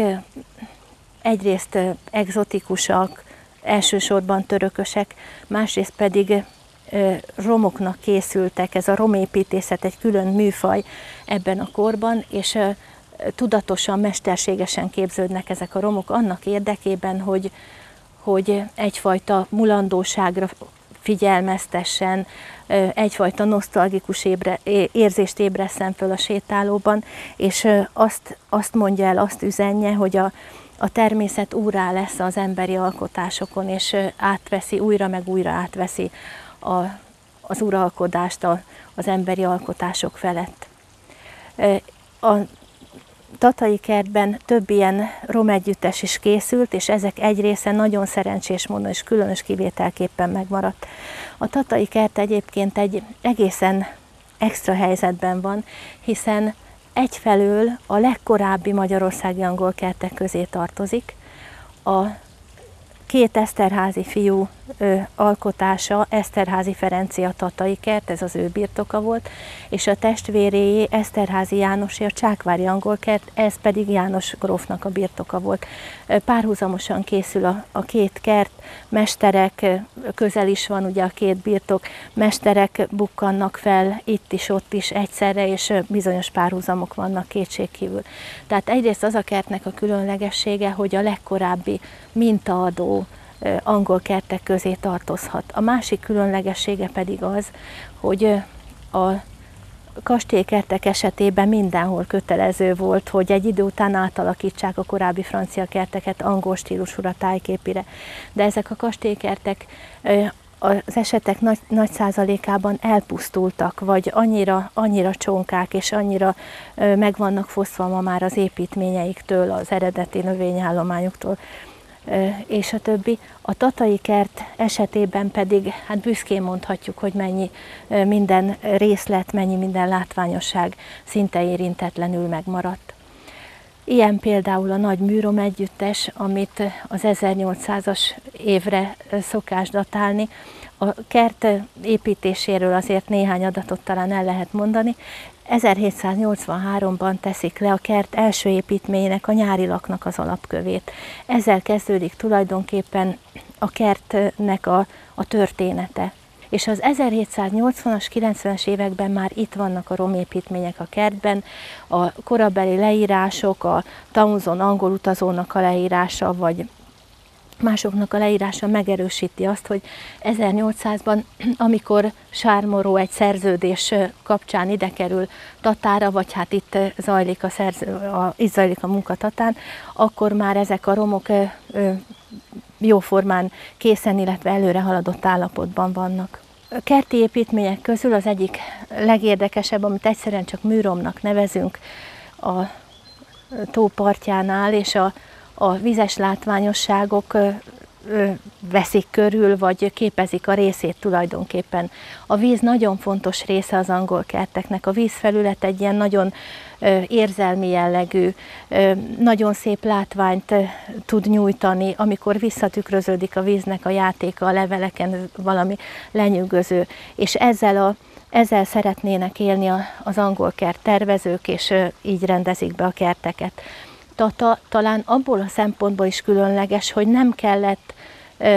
egyrészt egzotikusak, elsősorban törökösek, másrészt pedig romoknak készültek. Ez a romépítészet egy külön műfaj ebben a korban, és tudatosan, mesterségesen képződnek ezek a romok annak érdekében, hogy, hogy egyfajta mulandóságra figyelmeztessen, egyfajta nosztalgikus ébre, érzést ébresszen föl a sétálóban, és azt, azt mondja el, azt üzenje, hogy a, a természet úrrá lesz az emberi alkotásokon, és átveszi, újra meg újra átveszi a, az uralkodást a, az emberi alkotások felett. A tatai kertben több ilyen romegyüttes is készült, és ezek egy része nagyon szerencsés módon és különös kivételképpen megmaradt. A tatai kert egyébként egy egészen extra helyzetben van, hiszen egyfelől a legkorábbi magyarországi angol kertek közé tartozik, a két Eszterházy fiú ö, alkotása, Eszterházy Ferencia tatai kert, ez az ő birtoka volt, és a testvéréjé Eszterházy Jánosé a Csákvári angol kert, ez pedig János grófnak a birtoka volt. Párhuzamosan készül a, a két kert, mesterek, közel is van ugye a két birtok, mesterek bukkannak fel itt is, ott is egyszerre, és bizonyos párhuzamok vannak kétségkívül. Tehát egyrészt az a kertnek a különlegessége, hogy a legkorábbi mintaadó angol kertek közé tartozhat. A másik különlegessége pedig az, hogy a kastélykertek esetében mindenhol kötelező volt, hogy egy idő után átalakítsák a korábbi francia kerteket angol stílusúra, tájképire. De ezek a kastélykertek az esetek nagy, nagy százalékában elpusztultak, vagy annyira, annyira csonkák, és annyira meg vannak fosztva ma már az építményeiktől, az eredeti növényállományoktól, és a többi. A tatai kert esetében pedig hát büszkén mondhatjuk, hogy mennyi minden részlet, mennyi minden látványosság szinte érintetlenül megmaradt. Ilyen például a Nagy Műrom együttes, amit az ezernyolcszázas évre szokás datálni. A kert építéséről azért néhány adatot talán el lehet mondani. ezerhétszáznyolcvanháromban teszik le a kert első építményének, a Nyárilaknak az alapkövét. Ezzel kezdődik tulajdonképpen a kertnek a, a története. És az ezerhétszáznyolcvanas, kilencvenes években már itt vannak a romépítmények a kertben, a korabeli leírások, a Townsend angol utazónak a leírása, vagy másoknak a leírása megerősíti azt, hogy ezernyolcszázban, amikor Sármoró egy szerződés kapcsán ide kerül Tatára, vagy hát itt zajlik a, szerző, a, itt zajlik a munka Tatán, akkor már ezek a romok ö, ö, jóformán készen, illetve előre haladott állapotban vannak. A kerti építmények közül az egyik legérdekesebb, amit egyszerűen csak műromnak nevezünk, a tó partjánál, és a a vizes látványosságok ö, ö, veszik körül, vagy képezik a részét tulajdonképpen. A víz nagyon fontos része az angol kerteknek. A vízfelület egy ilyen nagyon ö, érzelmi jellegű, ö, nagyon szép látványt ö, tud nyújtani, amikor visszatükröződik a víznek a játéka a leveleken, valami lenyűgöző. És ezzel a Ezzel szeretnének élni az angol kert tervezők, és ö, így rendezik be a kerteket. Tata talán abból a szempontból is különleges, hogy nem kellett ö,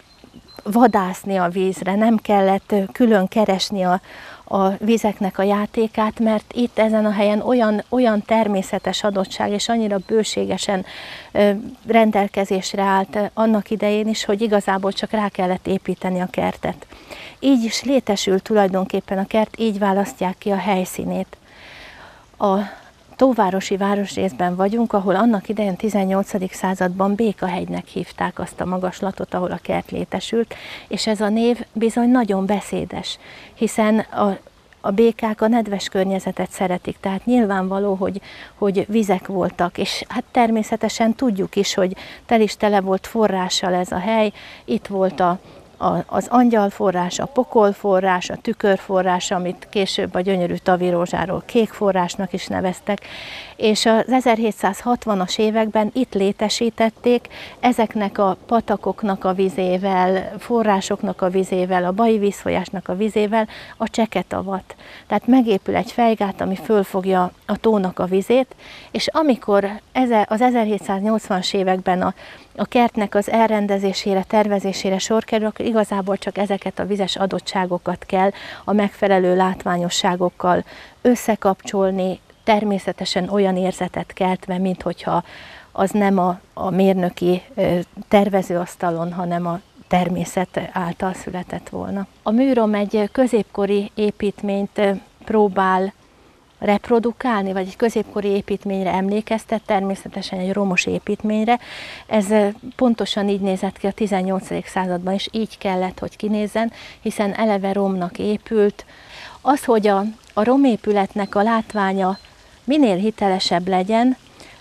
vadászni a vízre, nem kellett ö, külön keresni a, a vizeknek a játékát, mert itt ezen a helyen olyan, olyan természetes adottság, és annyira bőségesen ö, rendelkezésre állt ö, annak idején is, hogy igazából csak rá kellett építeni a kertet. Így is létesült tulajdonképpen a kert, így választják ki a helyszínét. A Tóvárosi városrészben vagyunk, ahol annak idején tizennyolcadik században Békahegynek hívták azt a magaslatot, ahol a kert létesült, és ez a név bizony nagyon beszédes, hiszen a, a békák a nedves környezetet szeretik, tehát nyilvánvaló, hogy, hogy vizek voltak, és hát természetesen tudjuk is, hogy tel is tele volt forrással ez a hely, itt volt a az angyalforrás, a pokolforrás, a tükörforrás, amit később a gyönyörű tavirózsáról kékforrásnak is neveztek, és az ezerhétszázhatvanas években itt létesítették ezeknek a patakoknak a vizével, forrásoknak a vizével, a Bai vízfolyásnak a vizével a Cseketavat. Tehát megépül egy fejgát, ami fölfogja a tónak a vizét, és amikor az ezerhétszáznyolcvanas években a a kertnek az elrendezésére, tervezésére sor kerül, akkor igazából csak ezeket a vizes adottságokat kell a megfelelő látványosságokkal összekapcsolni, természetesen olyan érzetet keltve, mint hogyha az nem a, a mérnöki tervezőasztalon, hanem a természet által született volna. A műrom egy középkori építményt próbál reprodukálni, vagy egy középkori építményre emlékeztet, természetesen egy romos építményre. Ez pontosan így nézett ki a tizennyolcadik században, és így kellett, hogy kinézzen, hiszen eleve romnak épült. Az, hogy a, a romépületnek a látványa minél hitelesebb legyen,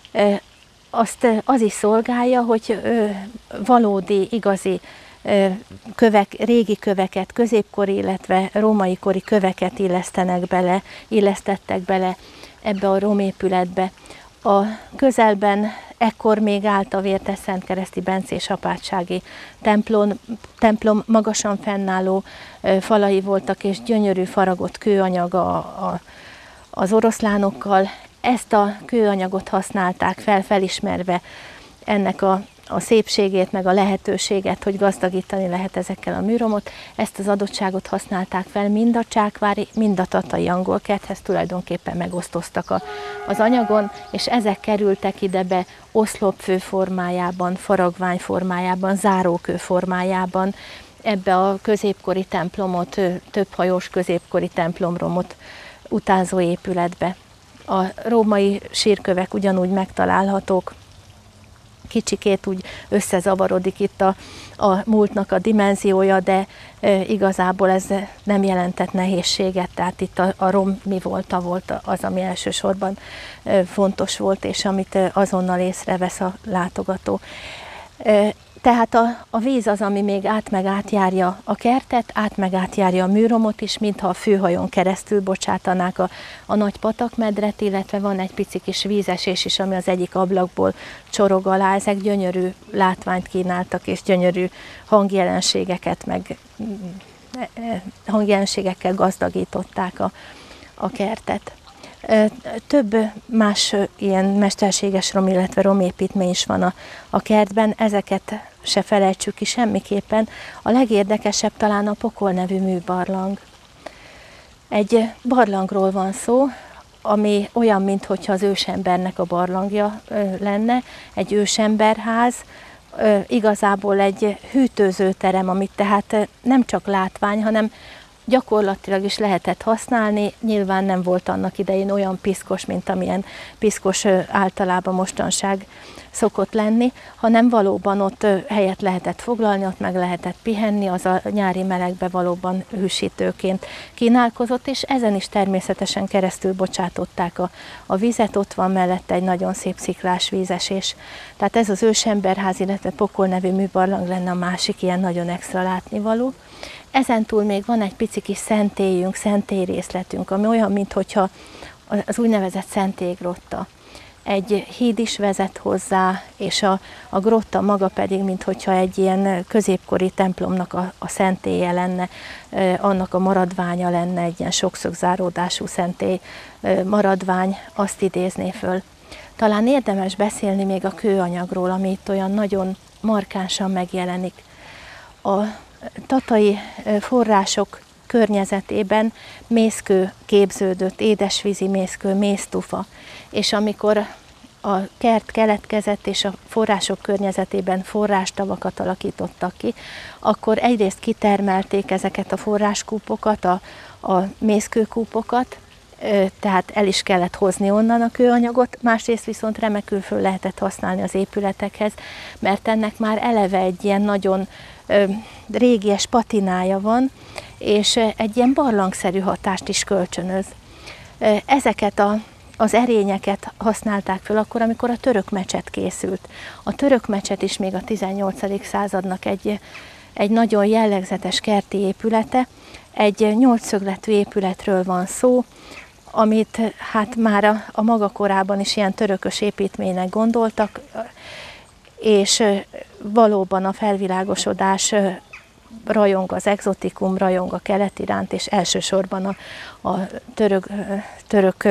azt az is szolgálja, hogy valódi, igazi kövek, régi köveket, középkori, illetve római kori köveket illesztenek bele, illesztettek bele ebbe a romépületbe. A közelben ekkor még állt a Vértes Szentkereszti Bencés apátsági templom, templom magasan fennálló falai voltak, és gyönyörű faragott kőanyag a, a, az oroszlánokkal. Ezt a kőanyagot használták fel, felismerve ennek a, a szépségét, meg a lehetőséget, hogy gazdagítani lehet ezekkel a műromot. Ezt az adottságot használták fel mind a csákvári, mind a tatai angol kerthez, tulajdonképpen megosztoztak a, az anyagon, és ezek kerültek ide be oszlopfő formájában, faragvány formájában, zárókő formájában, ebbe a középkori templomot, többhajós középkori templomromot utánzó épületbe. A római sírkövek ugyanúgy megtalálhatók. Kicsikét úgy összezavarodik itt a, a múltnak a dimenziója, de e, igazából ez nem jelentett nehézséget, tehát itt a, a rom mi volt, a volt az, ami elsősorban e, fontos volt, és amit e, azonnal észrevesz a látogató. E, Tehát a, a víz az, ami még át meg átjárja a kertet, át meg átjárja a műromot is, mintha a főhajón keresztül bocsátanák a, a nagy patakmedret, illetve van egy pici kis vízesés is, ami az egyik ablakból csorog alá. Ezek gyönyörű látványt kínáltak, és gyönyörű hangjelenségeket, meg hangjelenségekkel gazdagították a, a kertet. Több más ilyen mesterséges rom, illetve romépítmény is van a, a kertben, ezeket se felejtsük ki semmiképpen. A legérdekesebb talán a Pokol nevű műbarlang. Egy barlangról van szó, ami olyan, mintha az ősembernek a barlangja lenne, egy ősemberház, igazából egy hűtőzőterem, amit tehát nem csak látvány, hanem gyakorlatilag is lehetett használni, nyilván nem volt annak idején olyan piszkos, mint amilyen piszkos általában mostanság szokott lenni, hanem valóban ott helyet lehetett foglalni, ott meg lehetett pihenni, az a nyári melegbe valóban hűsítőként kínálkozott, és ezen is természetesen keresztül bocsátották a, a vizet, ott van mellette egy nagyon szép sziklás vízesés. Tehát ez az ősemberház, illetve Pokol nevű műbarlang lenne a másik ilyen nagyon extra látnivaló. Ezentúl még van egy pici kis szentélyünk, szentélyrészletünk, ami olyan, mintha az úgynevezett szentélygrotta. Egy híd is vezet hozzá, és a, a grotta maga pedig, mintha egy ilyen középkori templomnak a, a szentélye lenne, annak a maradványa lenne, egy ilyen sokszögzáródású szentély maradvány, azt idézné föl. Talán érdemes beszélni még a kőanyagról, ami itt olyan nagyon markánsan megjelenik. A tatai források környezetében mészkő képződött, édesvízi mészkő, méztufa, és amikor a kert keletkezett és a források környezetében forrástavakat alakítottak ki, akkor egyrészt kitermelték ezeket a forráskúpokat, a, a mészkőkúpokat, tehát el is kellett hozni onnan a kőanyagot, másrészt viszont remekül föl lehetett használni az épületekhez, mert ennek már eleve egy ilyen nagyon régies patinája van, és egy ilyen barlangszerű hatást is kölcsönöz. Ezeket a, az erényeket használták föl akkor, amikor a török mecset készült. A török mecset is még a tizennyolcadik századnak egy, egy nagyon jellegzetes kerti épülete, egy nyolcszögletű épületről van szó, amit hát már a, a maga korában is ilyen törökös építménynek gondoltak, és valóban a felvilágosodás rajong az egzotikum, rajong a kelet iránt, és elsősorban a, a török, török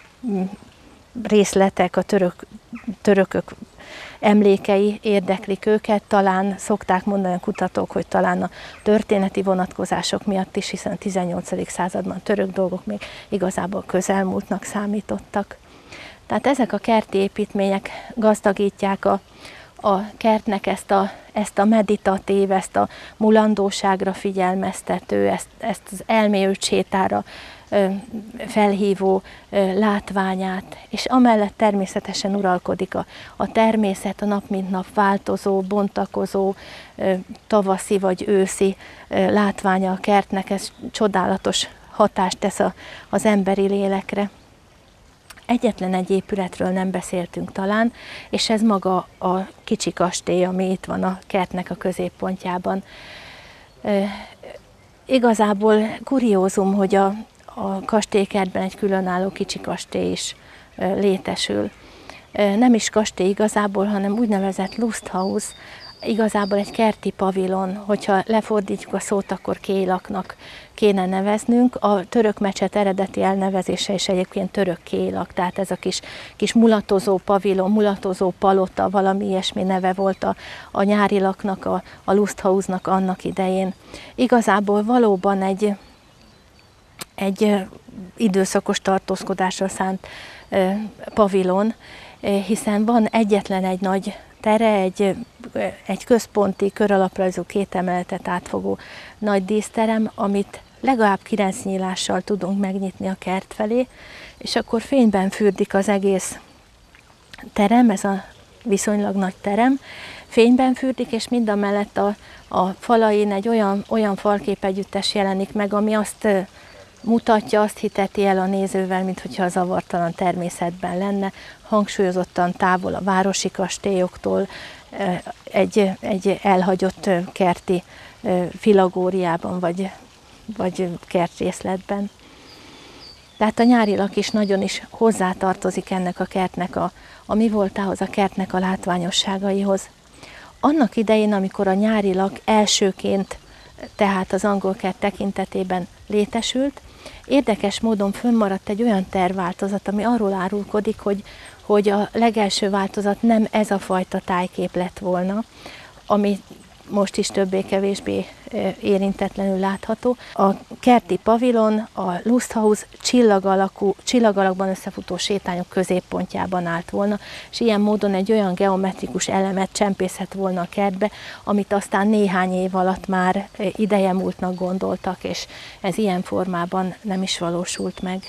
részletek, a török, törökök emlékei érdeklik őket. Talán szokták mondani a kutatók, hogy talán a történeti vonatkozások miatt is, hiszen a tizennyolcadik században török dolgok még igazából közelmúltnak számítottak. Tehát ezek a kerti építmények gazdagítják a a kertnek ezt a, ezt a meditatív, ezt a mulandóságra figyelmeztető, ezt, ezt az elmélyült sétára ö, felhívó ö, látványát, és amellett természetesen uralkodik a, a természet, a nap mint nap változó, bontakozó, ö, tavaszi vagy őszi ö, látványa a kertnek, ez csodálatos hatást tesz a, az emberi lélekre. Egyetlen egy épületről nem beszéltünk talán, és ez maga a kicsi kastély, ami itt van a kertnek a középpontjában. E, igazából kuriózum, hogy a, a kastélykertben egy különálló kicsi kastély is e, létesül. nem is kastély igazából, hanem úgynevezett Lusthaus, igazából egy kerti pavilon, hogyha lefordítjuk a szót, akkor kélaknak kéne neveznünk. A török mecset eredeti elnevezése is egyébként török kélak, tehát ez a kis, kis mulatozó pavilon, mulatozó palota, valami ilyesmi neve volt a, a nyári laknak, a, a Lusthausnak annak idején. Igazából valóban egy, egy időszakos tartózkodásra szánt pavilon, hiszen van egyetlen egy nagy tere, egy, egy központi, köralaprajzú, két emeletet átfogó nagy díszterem, amit legalább kilenc nyílással tudunk megnyitni a kert felé, és akkor fényben fürdik az egész terem, ez a viszonylag nagy terem, fényben fürdik, és mindamellett a, a falain egy olyan, olyan falképegyüttes jelenik meg, ami azt mutatja, azt hiteti el a nézővel, mintha a zavartalan természetben lenne, hangsúlyozottan távol a városi kastélyoktól, egy, egy elhagyott kerti filagóriában, vagy, vagy kertrészletben. Tehát a nyári lak is nagyon is hozzátartozik ennek a kertnek, a, a mi voltához, a kertnek a látványosságaihoz. Annak idején, amikor a nyári lak elsőként, tehát az angol kert tekintetében létesült, érdekes módon fönnmaradt egy olyan tervváltozat, ami arról árulkodik, hogy, hogy a legelső változat nem ez a fajta tájkép lett volna, ami most is többé-kevésbé érintetlenül látható. A kerti pavilon, a Lusthaus csillag alakú, csillag alakban összefutó sétányok középpontjában állt volna, és ilyen módon egy olyan geometrikus elemet csempészhet volna a kertbe, amit aztán néhány év alatt már ideje múltnak gondoltak, és ez ilyen formában nem is valósult meg.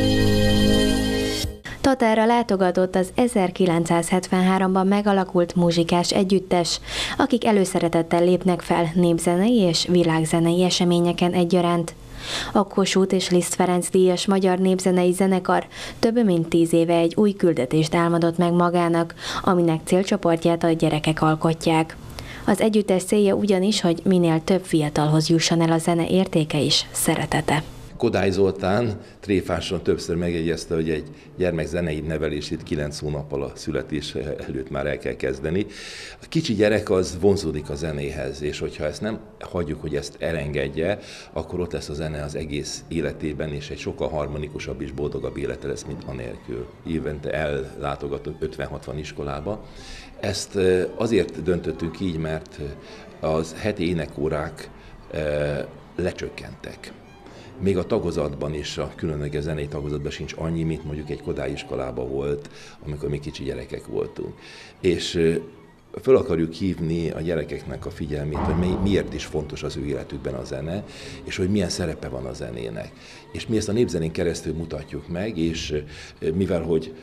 Tatára látogatott az ezerkilencszázhetvenháromban megalakult muzsikás együttes, akik előszeretettel lépnek fel népzenei és világzenei eseményeken egyaránt. A Kossuth és Liszt Ferenc díjas magyar népzenei zenekar több mint tíz éve egy új küldetést álmodott meg magának, aminek célcsoportját a gyerekek alkotják. Az együttes célja ugyanis, hogy minél több fiatalhoz jusson el a zene értéke és szeretete. Kodály Zoltán tréfásan többször megjegyezte, hogy egy gyermek zenei nevelését kilenc hónappal a születés előtt már el kell kezdeni. A kicsi gyerek az vonzódik a zenéhez, és hogyha ezt nem hagyjuk, hogy ezt elengedje, akkor ott lesz a zene az egész életében, és egy sokkal harmonikusabb és boldogabb élete lesz, mint anélkül. Évente ellátogatunk ötven-hatvan iskolába. Ezt azért döntöttünk így, mert az heti énekórák lecsökkentek. Még a tagozatban is, a különleges zenei tagozatban sincs annyi, mint mondjuk egy Kodály iskolában volt, amikor mi kicsi gyerekek voltunk. És föl akarjuk hívni a gyerekeknek a figyelmét, hogy miért is fontos az ő életükben a zene, és hogy milyen szerepe van a zenének. És mi ezt a népzenén keresztül mutatjuk meg, és mivel hogy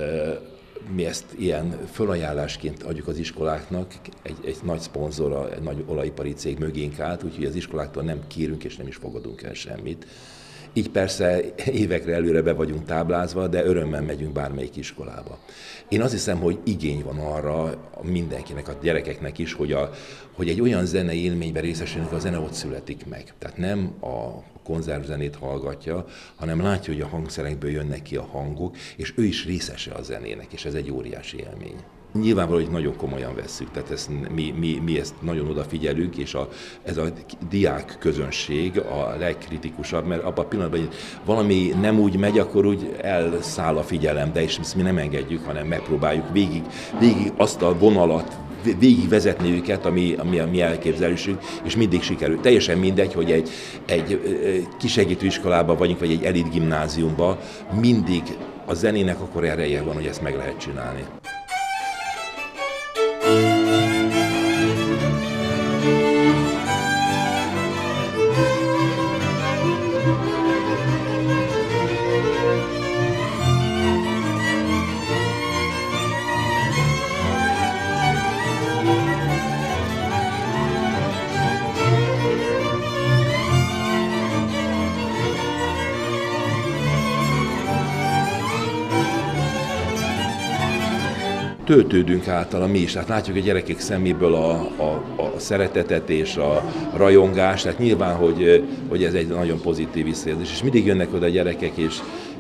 mi ezt ilyen fölajánlásként adjuk az iskoláknak, egy, egy nagy szponzor, egy nagy olajipari cég mögénk állt, úgyhogy az iskoláktól nem kérünk és nem is fogadunk el semmit. Így persze évekre előre be vagyunk táblázva, de örömmel megyünk bármelyik iskolába. Én azt hiszem, hogy igény van arra mindenkinek, a gyerekeknek is, hogy, a, hogy egy olyan zenei élményben részesülnek, a zene ott születik meg. Tehát nem a konzervzenét hallgatja, hanem látja, hogy a hangszerekből jönnek ki a hangok, és ő is részese a zenének, és ez egy óriási élmény. Nyilvánvaló, hogy nagyon komolyan vesszük, tehát ezt, mi, mi, mi ezt nagyon odafigyelünk, és a, ez a diák közönség a legkritikusabb, mert abban a pillanatban, hogy valami nem úgy megy, akkor úgy elszáll a figyelem, de és ezt mi nem engedjük, hanem megpróbáljuk végig, végig azt a vonalat végig vezetni őket, ami, ami a mi elképzelésünk, és mindig sikerül. Teljesen mindegy, hogy egy, egy kisegítő iskolában vagyunk, vagy egy elit gimnáziumban, mindig a zenének akkor ereje van, hogy ezt meg lehet csinálni. Töltődünk általa mi is, tehát látjuk a gyerekek szeméből a, a, a szeretetet és a rajongást, tehát nyilván, hogy, hogy ez egy nagyon pozitív visszajelzés, és mindig jönnek oda a gyerekek, és,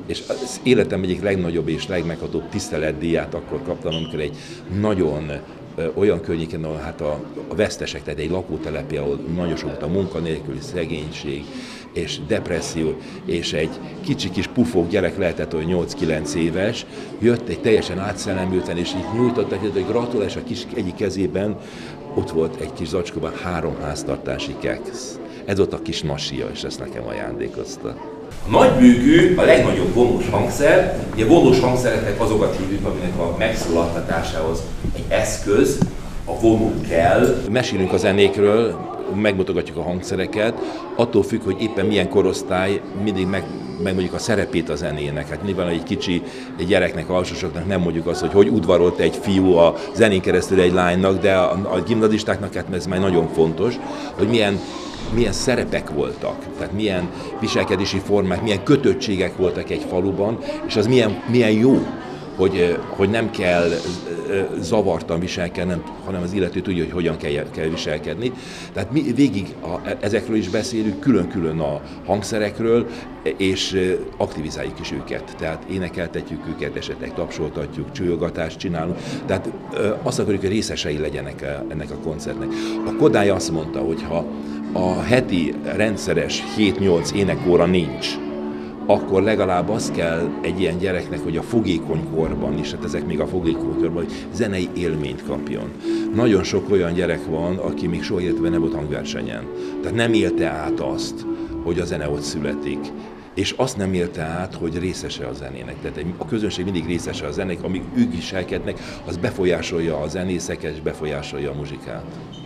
És az életem egyik legnagyobb és legmeghatóbb tiszteletdíját akkor kaptam, amikor egy nagyon olyan környéken, ahol hát a, a vesztesek, tehát egy lakótelepi, ahol nagyon sok volt a munkanélküli, szegénység és depresszió, és egy kicsi kis pufók gyerek lehetett, hogy nyolc-kilenc éves, jött egy teljesen átszellemülten, és így nyújtott, hogy gratulálás, a kis egyik kezében ott volt egy kis zacskóban három háztartási keksz. Ez ott a kis nasia, és ezt nekem ajándékozta. A nagybőgő a legnagyobb vonós hangszer, ugye vonós hangszereknek azokat hívjuk, aminek a megszólaltatásához egy eszköz, a vonó kell. Mesélünk a zenékről, megmutogatjuk a hangszereket, attól függ, hogy éppen milyen korosztály, mindig meg, megmondjuk a szerepét a zenének. Hát nyilván egy kicsi egy gyereknek, alsósoknak nem mondjuk azt, hogy hogy udvarolt egy fiú a zenén keresztül egy lánynak, de a, a gimnazistáknak hát ez már nagyon fontos, hogy milyen milyen szerepek voltak, tehát milyen viselkedési formák, milyen kötöttségek voltak egy faluban, és az milyen, milyen jó, hogy, hogy nem kell zavartan viselkedni, hanem az illető tudja, hogy hogyan kell, kell viselkedni. Tehát mi végig a, ezekről is beszélünk, külön-külön a hangszerekről, és aktivizáljuk is őket. Tehát énekeltetjük őket, esetleg tapsoltatjuk, csúlyogatást csinálunk. Tehát azt akarjuk, hogy részesei legyenek ennek a koncertnek. A Kodály azt mondta, hogy ha a heti rendszeres hét-nyolc énekóra nincs, akkor legalább az kell egy ilyen gyereknek, hogy a fogékony korban is, hát ezek még a fogékony korban, hogy zenei élményt kapjon. Nagyon sok olyan gyerek van, aki még soha életben nem volt hangversenyen. Tehát nem élte át azt, hogy a zene ott születik. És azt nem élte át, hogy részese a zenének. Tehát a közönség mindig részese a zenének, amíg ők viselkednek, az befolyásolja a zenészeket és befolyásolja a muzsikát.